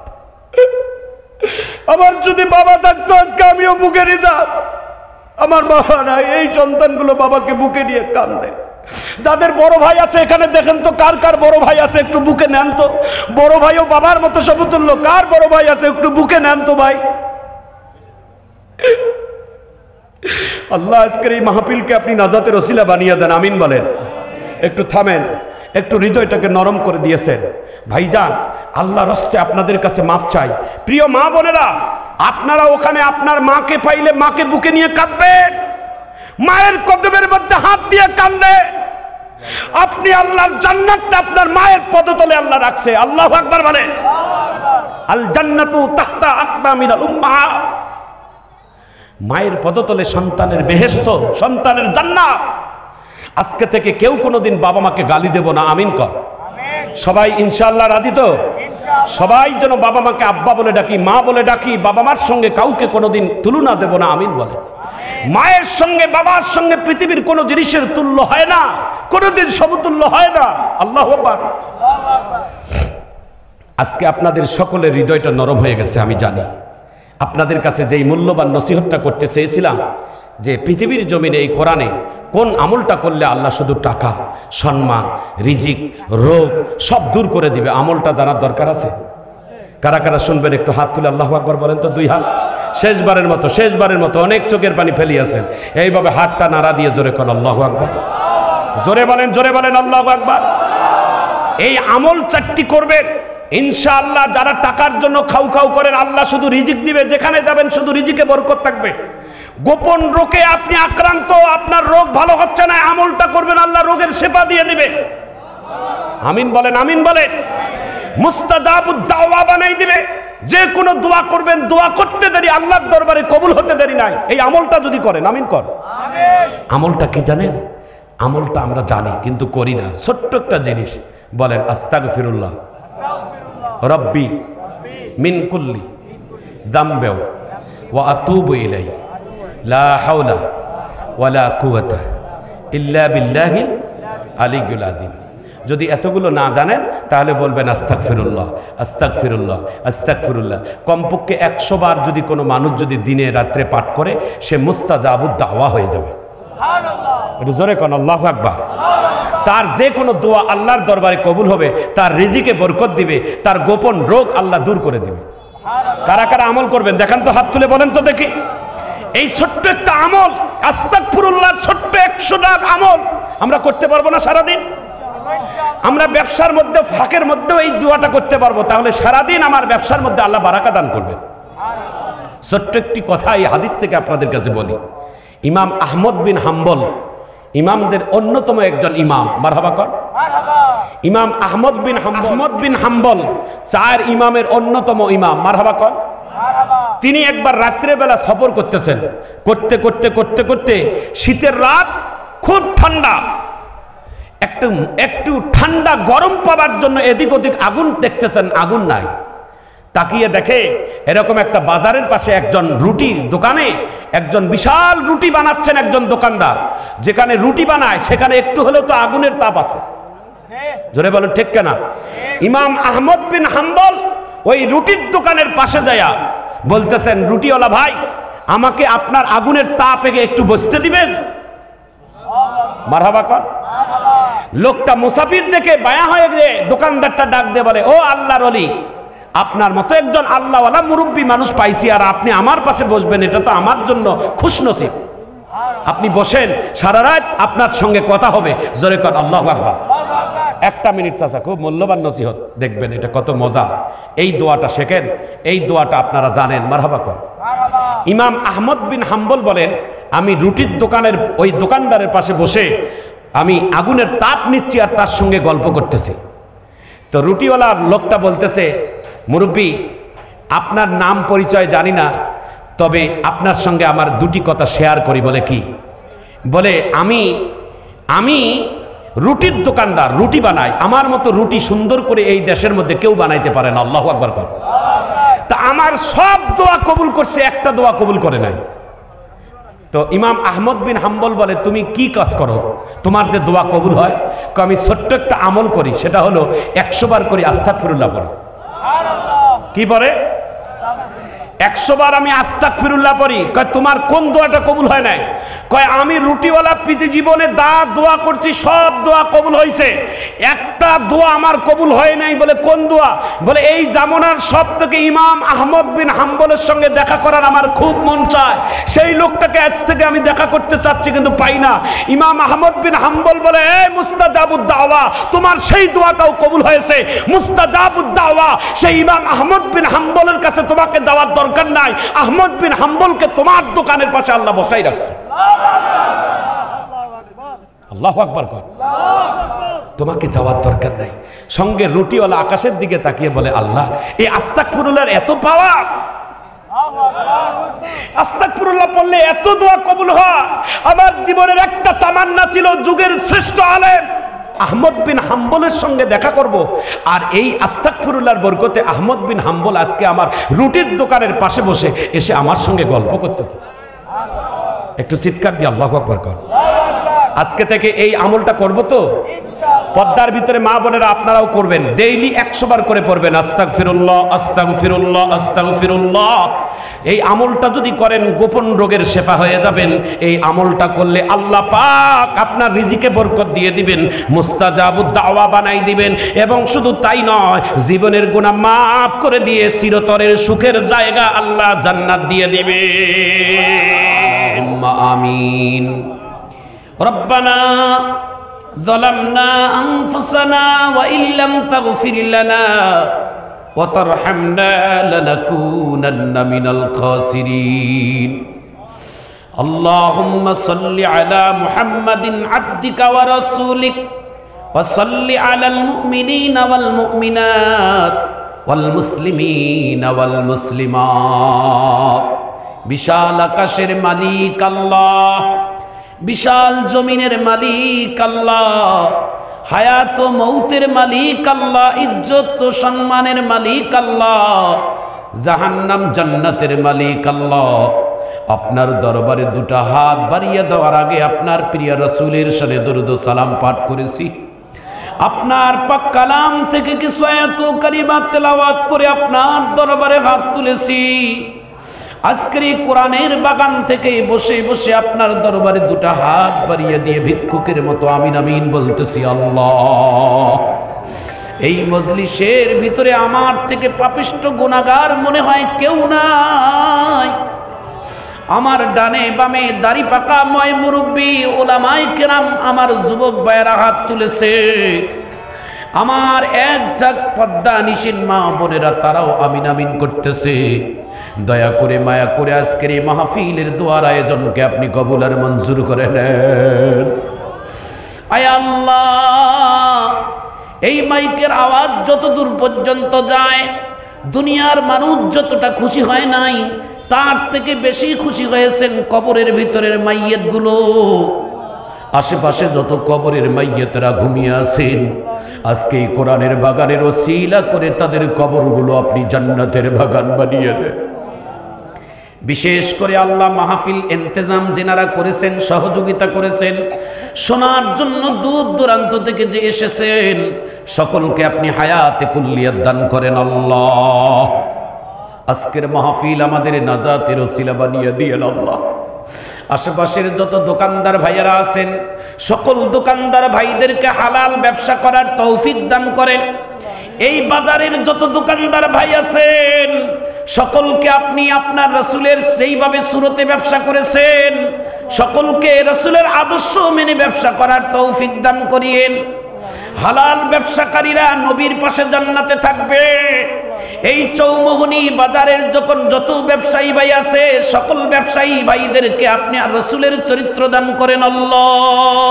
আমার যদি বাবা থাকতো আজকে আমিও বুকে নিতাম। আমার বাবা নাই, এই সন্তানগুলো বাবাকে বুকে নিয়ে কান্দে। যাদের বড় ভাই আছে এখানে দেখেন তো কার কার বড় ভাই আছে, একটু বুকে নেন তো। বড় ভাইও বাবার মতো সমতুল্য, কার বড় ভাই আছে একটু বুকে নেন তো ভাই। আল্লাহ আজকের এই মাহফিলকে আপনি নাজাতের ওসিলা বানিয়ে দেন, আমিন বলেন। একটু থামেন, একটু হৃদয়টাকে নরম করে দিয়েছেন ভাইজান। আল্লাহর হস্তে আপনাদের কাছে মাপ চাই। প্রিয় মা বোনেরা, আপনারা ওখানে আপনার মাকে পাইলে মাকে বুকে নিয়ে কাঁদবেন, মায়ের কদমের মধ্যে হাত দিয়ে কাঁদবেন। আপনি আল্লাহর জান্নাতটা আপনার মায়ের পদতলে আল্লাহ রাখছে। আল্লাহু আকবার বলেন। আল জান্নাতু তাহতা আকদামিনাল উম্মাহ। মায়ের পদতলে সন্তানের বেহেশত, সন্তানের জান্নাত। আজকে থেকে কেউ কোনোদিন বাবা মাকে গালি দেব না, আমিন কর। সবাই ইনশাআল্লাহ রাজি তো? সবাই যেন বাবা মাকে আব্বা বলে ডাকি, মা বলে ডাকি। বাবা মার সঙ্গে কাউকে কোনোদিন তুলনা দেব না, আমিন বলে। মায়ের সঙ্গে বাবার সঙ্গে পৃথিবীর কোনো জিনিসের তুল্য হয় না, কোনোদিন সমতুল্য হয় না। আল্লাহু আকবার। আজকে আপনাদের সকলের হৃদয়টা নরম হয়ে গেছে, আমি জানি। আপনাদের কাছে যেই মূল্যবান নসিহতটা করতে চেয়েছিলাম যে পৃথিবীর জমিনে এই কোরআনে কোন আমলটা করলে আল্লাহ শুধু টাকা, সম্মান, রিজিক, রোগ সব দূর করে দিবে, আমলটা জানার দরকার আছে। কারা কারা শুনবেন একটু হাত তুলে আল্লাহু আকবার বলেন তো, দুই হাত। শেষবারের মতো অনেক চোখের পানি ফেলিয়েছেন, এইভাবে হাতটা নাড়া দিয়ে জোরে করেন আল্লাহু আকবার। জোরে বলেন আল্লাহু আকবার। এই আমল চারটি করবেন ইনশাআল্লাহ। যারা টাকার জন্য খাউ খাউ করেন, আল্লাহ শুধু রিজিক দিবে, যেখানে যাবেন শুধু রিজিকে বরকত থাকবে। গোপন রোগে আপনি আক্রান্ত, আপনার রোগ ভালো হচ্ছে না, আমলটা করবেন, আল্লাহ রোগের শেফা দিয়ে দিবে। আমিন বলেন। মুস্তাজাবুদ দাওয়া বানাই দিবে। যে কোনো দোয়া করবেন, দোয়া করতে দেরি, আল্লাহর দরবারে কবুল হতে দেরি নাই, এই আমলটা যদি করেন। আমিন কর। আমলটা কি জানেন? আমলটা আমরা জানি কিন্তু করি না। ছোট্ট একটা জিনিস বলেন, আস্তাগফিরুল্লাহ রব্বি মিন কুল্লি যামবিন ওয়া আতুবু ইলাইহি লা হাওলা ওয়ালা কুওয়াতা ইল্লা বিল্লাহিল আলিয়্যিল আযীম। যদি এতগুলো না জানেন তাহলে বলবেন আস্তাগফিরুল্লাহ। কমপক্ষে 100 বার যদি কোনো মানুষ যদি দিনে রাত্রে পাঠ করে, সে মুস্তাজাবুদ দাওয়া হয়ে যাবে। একটু জোরে কোন আল্লাহু আকবার। তার যে কোনো দোয়া আল্লাহর দরবারে কবুল হবে, তার রিজিকে বরকত দিবে, তার গোপন রোগ আল্লাহ দূর করে দিবে। কারা কারা আমল করবেন দেখান তো, হাত তুলে বলেন তো দেখি। এই ছোট্ট একটা আমল, আস্তাগফিরুল্লাহ, ছোট্ট 100 লাখ আমল আমরা করতে পারবো না সারাদিন? আমরা ব্যবসার মধ্যে ফাঁকের মধ্যেও এই দোয়াটা করতে পারবো, তাহলে সারাদিন আমার ব্যবসার মধ্যে আল্লাহ বারাকা দান করবেন। ছোট্ট একটি কথা এই হাদিস থেকে আপনাদের কাছে বলি। ইমাম আহমদ বিন হাম্বল, ইমামদের অন্যতম একজন ইমাম, মারহাবা কর। ইমাম আহমদ বিন হাম্বল 4 ইমামের অন্যতম ইমাম, মারহাবা কর। তিনি একবার রাত্রে বেলা সফর করতেছেন, করতে শীতের রাত, খুব ঠান্ডা, একটু ঠান্ডা গরম পাবার জন্য এদিক ওদিক আগুন দেখতেছেন, আগুন নাই। তাকিয়ে দেখে এরকম একটা বাজারের পাশে একজন রুটির দোকানে একজন বিশাল রুটি বানাচ্ছেন একজন দোকানদার। যেখানে রুটি বানায় সেখানে একটু হলেও তো আগুনের তাপ আছে, জোরে বলেন ঠিক কেনা? ইমাম আহমদ বিন হাম্বল ওই রুটির দোকানের পাশে যায়া বলতেছেন, রুটিওয়ালা ভাই, আমাকে আপনার আগুনের তাপে একটু বসতে দিবেন? মারহাবা কর। লোকটা মুসাফির দেখে বায়া হয়ে গিয়ে দোকানদারটা ডাক দিয়ে বলে, ও আল্লাহর ওলি, আপনার মতো একজন আল্লাহওয়ালা মুরব্বী মানুষ পাইছি, আর আপনি আমার পাশে বসবেন, এটা তো আমার জন্য খুশনসিব। আপনি বসেন, সারা রাত আপনার সঙ্গে কথা হবে। জোরে কর আল্লাহু আকবার। 1 মিনিট চাচা, খুব মূল্যবান নসিহত, দেখবেন এটা কত মজা। এই দোয়াটা শেখেন, এই দোয়াটা আপনারা জানেন, মারহাবা কর। ইমাম আহমদ বিন হাম্বল বলেন, আমি রুটির দোকানের ওই দোকানদারের পাশে বসে আমি আগুনের তাপ নিচ্ছি আর তার সঙ্গে গল্প করতেছি। তো রুটিওয়ালা লোকটা বলতেছে, মুরব্বী, আপনার নাম পরিচয় জানি না, তবে আপনার সঙ্গে আমার 2টি কথা শেয়ার করি। বলে কি? বলে আমি রুটির দোকানদার, রুটি বানাই, আমার মতো রুটি সুন্দর করে এই দেশের মধ্যে কেউ বানাইতে পারে না। আল্লাহু আকবার কর। তা আমার সব দোয়া কবুল করছে, একটা দোয়া কবুল করে নাই। তো ইমাম আহমদ বিন হাম্বল বলে, তুমি কি কাজ করো তোমার যে দোয়া কবুল হয়? আমি ছোট্ট একটা আমল করি, সেটা হলো 100 বার করে আস্তাগফিরুল্লাহ পড়ো। কি পড়ে? 100 বার আমি আস্তাগফিরুল্লাহ পড়ি। কয় তোমার কোন দোয়াটা কবুল হয় নাই? কয় আমি রুটিওয়ালা প্রীতি জীবনে দোয়া করছি, সব দোয়া কবুল হয়েছে, একটা দোয়া আমার কবুল হয় নাই। বলে কোন দোয়া? বলে এই জামানার সব থেকে ইমাম আহমদ বিন হাম্বলের সঙ্গে দেখা করার আমার খুব মন চায়, সেই লোকটাকে আজ থেকে আমি দেখা করতে চাচ্ছি কিন্তু পাই না। ইমাম আহমদ বিন হাম্বল বলে এই মুস্তাজাবুদ দাওয়া, তোমার সেই দোয়াটাও কবুল হয়েছে। মুস্তাজাবুদ দাওয়া সেই ইমাম আহমদ বিন হাম্বলের কাছে তোমাকে যাওয়ার দরকার নাই, আহমদ বিন হাম্বলকে তোমার দোকানের পাশে আল্লাহ বসাই রাখছে। আল্লাহু আকবার কর। তোমাকে যাওয়ার দরকার নাই। সঙ্গে রুটিওয়ালা আকাশের দিকে তাকিয়ে বলে আল্লাহ, এই আস্তাগফিরুল্লাহর এত পাওয়ার, আস্তাগফিরুল্লাহ পড়লে এত দোয়া কবুল হয়। আমার জীবনের একটা তামান্না ছিল যুগের শ্রেষ্ঠ আলেম আহমদ বিন হাম্বলের সঙ্গে দেখা করব, আর এই আস্তাগফিরুল্লাহর বরকতে আহমদ বিন হাম্বল আজকে আমার রুটির দোকানের পাশে বসে এসে আমার সঙ্গে গল্প করতেছে। একটু চিৎকার দিয়ে আল্লাহু আকবার কর। আজকে থেকে এই আমলটা করব তো পর্দার ভিতরে মা বোনেরা আপনারাও করবেন, ডেইলি 100 বার করে পড়বেন আস্তাগফিরুল্লাহ আস্তাগফিরুল্লাহ আস্তাগফিরুল্লাহ। এই আমলটা যদি করেন গোপন রোগের শেফা হয়ে যাবেন। এই আমলটা করলে আল্লাহ পাক আপনার রিজিকে বরকত দিয়ে দিবেন, মুস্তাজাবুদ দাওয়া বানাই দিবেন, এবং শুধু তাই নয়, জীবনের গুনাহ মাফ করে দিয়ে চিরতরের সুখের জায়গা আল্লাহ জান্নাত দিয়ে দিবেন। আমিন। রব্বানা ظلمنا أنفسنا وإن لم تغفر لنا وترحمنا لنكونن من الخاسرين اللهم صل على محمد عبدك ورسولك وصل على المؤمنين والمؤمنات والمسلمين والمسلمات বিশাল আকাশের মালিক আল্লাহ, বিশাল জমিনের মালিক আল্লাহ, হায়াত ও মৌতের মালিক আল্লাহ, ইজ্জত ও সম্মানের মালিক আল্লাহ, জাহান্নাম জান্নাতের মালিক আল্লাহ। আপনার দরবারে দুটা হাত বাড়িয়ে দেওয়ার আগে আপনার প্রিয় রাসূলের শানে দরুদ ও সালাম পাঠ করেছি। আপনার পাক কালাম থেকে কিছু আয়াত ও কালিমা তেলাওয়াত করে আপনার দরবারে হাত তুলেছি। আজকের এই কোরআনের বাগান থেকে বসে বসে আপনার দরবারে দুটা হাত বাড়িয়ে দিয়ে ভিক্ষুকের মতো আমিন আমিন বলতেছি। আল্লাহ, এই মজলিসের ভিতরে আমার থেকে পাপিষ্ঠ গুনাহগার মনে হয় কেউ নাই। আমার ডানে বামে দাড়ি পাকা ময় মুরব্বী ওলামায়ে কেরাম, আমার যুবক ভাইয়েরা হাত তুলেছে। আমার এক ঝাঁক পদ্মা নিশিন মা বোনেরা তারাও আমিন আমিন করতেছে। দয়া করে মায়া করে আজকের এই মাহফিলের দোয়ার আয়োজনকে আপনি কবুল আর মঞ্জুর করে নেন। আয় আল্লাহ, এই মাইকের আওয়াজ যত দূর পর্যন্ত যায়, দুনিয়ার মানুষ যতটা খুশি হয় নাই তার থেকে বেশি খুশি হয়েছেন কবরের ভিতরের মাইয়্যতগুলো। আশেপাশে যত কবরের মাইয়্যতরা ঘুমিয়ে আছেন, আজকে এই কোরআনের বাগানের ওসিলা করে তাদের কবরগুলো আপনি জান্নাতের বাগান বানিয়ে দেন। বিশেষ করে আল্লাহ মাহফিল ইন্তেজাম যেনারা করেছেন, সহযোগিতা করেছেন, শোনার জন্য দূর দূরান্ত থেকে যে এসেছেন, সকলকে আপনি হায়াতে কুল্লিয়াত দান করেন। আল্লাহ, আজকের মাহফিল আমাদের নাজাতের ওসিলা বানিয়ে দিয়েন। আল্লাহ, আশেপাশের যত দোকানদার ভাইয়েরা আছেন, সকল দোকানদার ভাইদেরকে হালাল ব্যবসা করার তৌফিক দান করেন। এই বাজারের যত দোকানদার ভাই আছেন, সকলকে আপনি আপনার রাসূলের সেইভাবে সুরতে ব্যবসা করেছেন, সকলকে রাসূলের আদর্শ মেনে ব্যবসা করার তৌফিক দান করিয়েন। হালাল ব্যবসাকারীরা নবীর পাশে জান্নাতে থাকবে। এই চৌমোহনী বাজারের যখন যত ব্যবসায়ী ভাই আছে, সকল ব্যবসায়ী ভাইদেরকে আপনি আর রাসূলের চরিত্র দান করেন। আল্লাহ,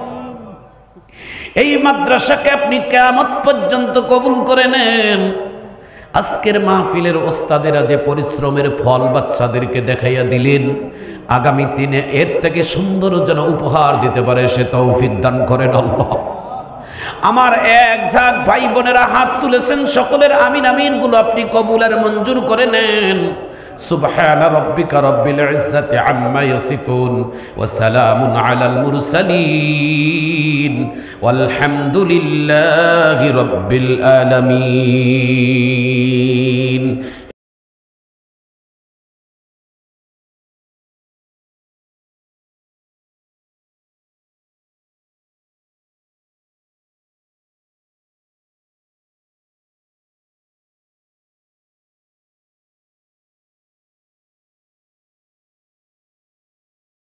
এই মাদ্রাসাকে আপনি কিয়ামত পর্যন্ত কবুল করে নেন। আজকের মাহফিলের ওস্তাদেরা যে পরিশ্রমের ফল বাচ্চাদেরকে দেখাইয়া দিলেন, আগামী দিনে এর থেকে সুন্দর যেন উপহার দিতে পারে সে তৌফিক দান করেন। আল্লাহ, আমার এক ঝাঁক ভাই বোনেরা হাত তুলেছেন, সকলের আমিন আমিন গুলো আপনি কবুল আর মঞ্জুর করে নেন। সুবহান রাব্বিকা রাব্বিল ইজ্জাতি আম্মা ইয়াসিফুন ওয়া সালামুন আলাল মুরসালিন ওয়াল হামদুলিল্লাহি রাব্বিল আলামিন।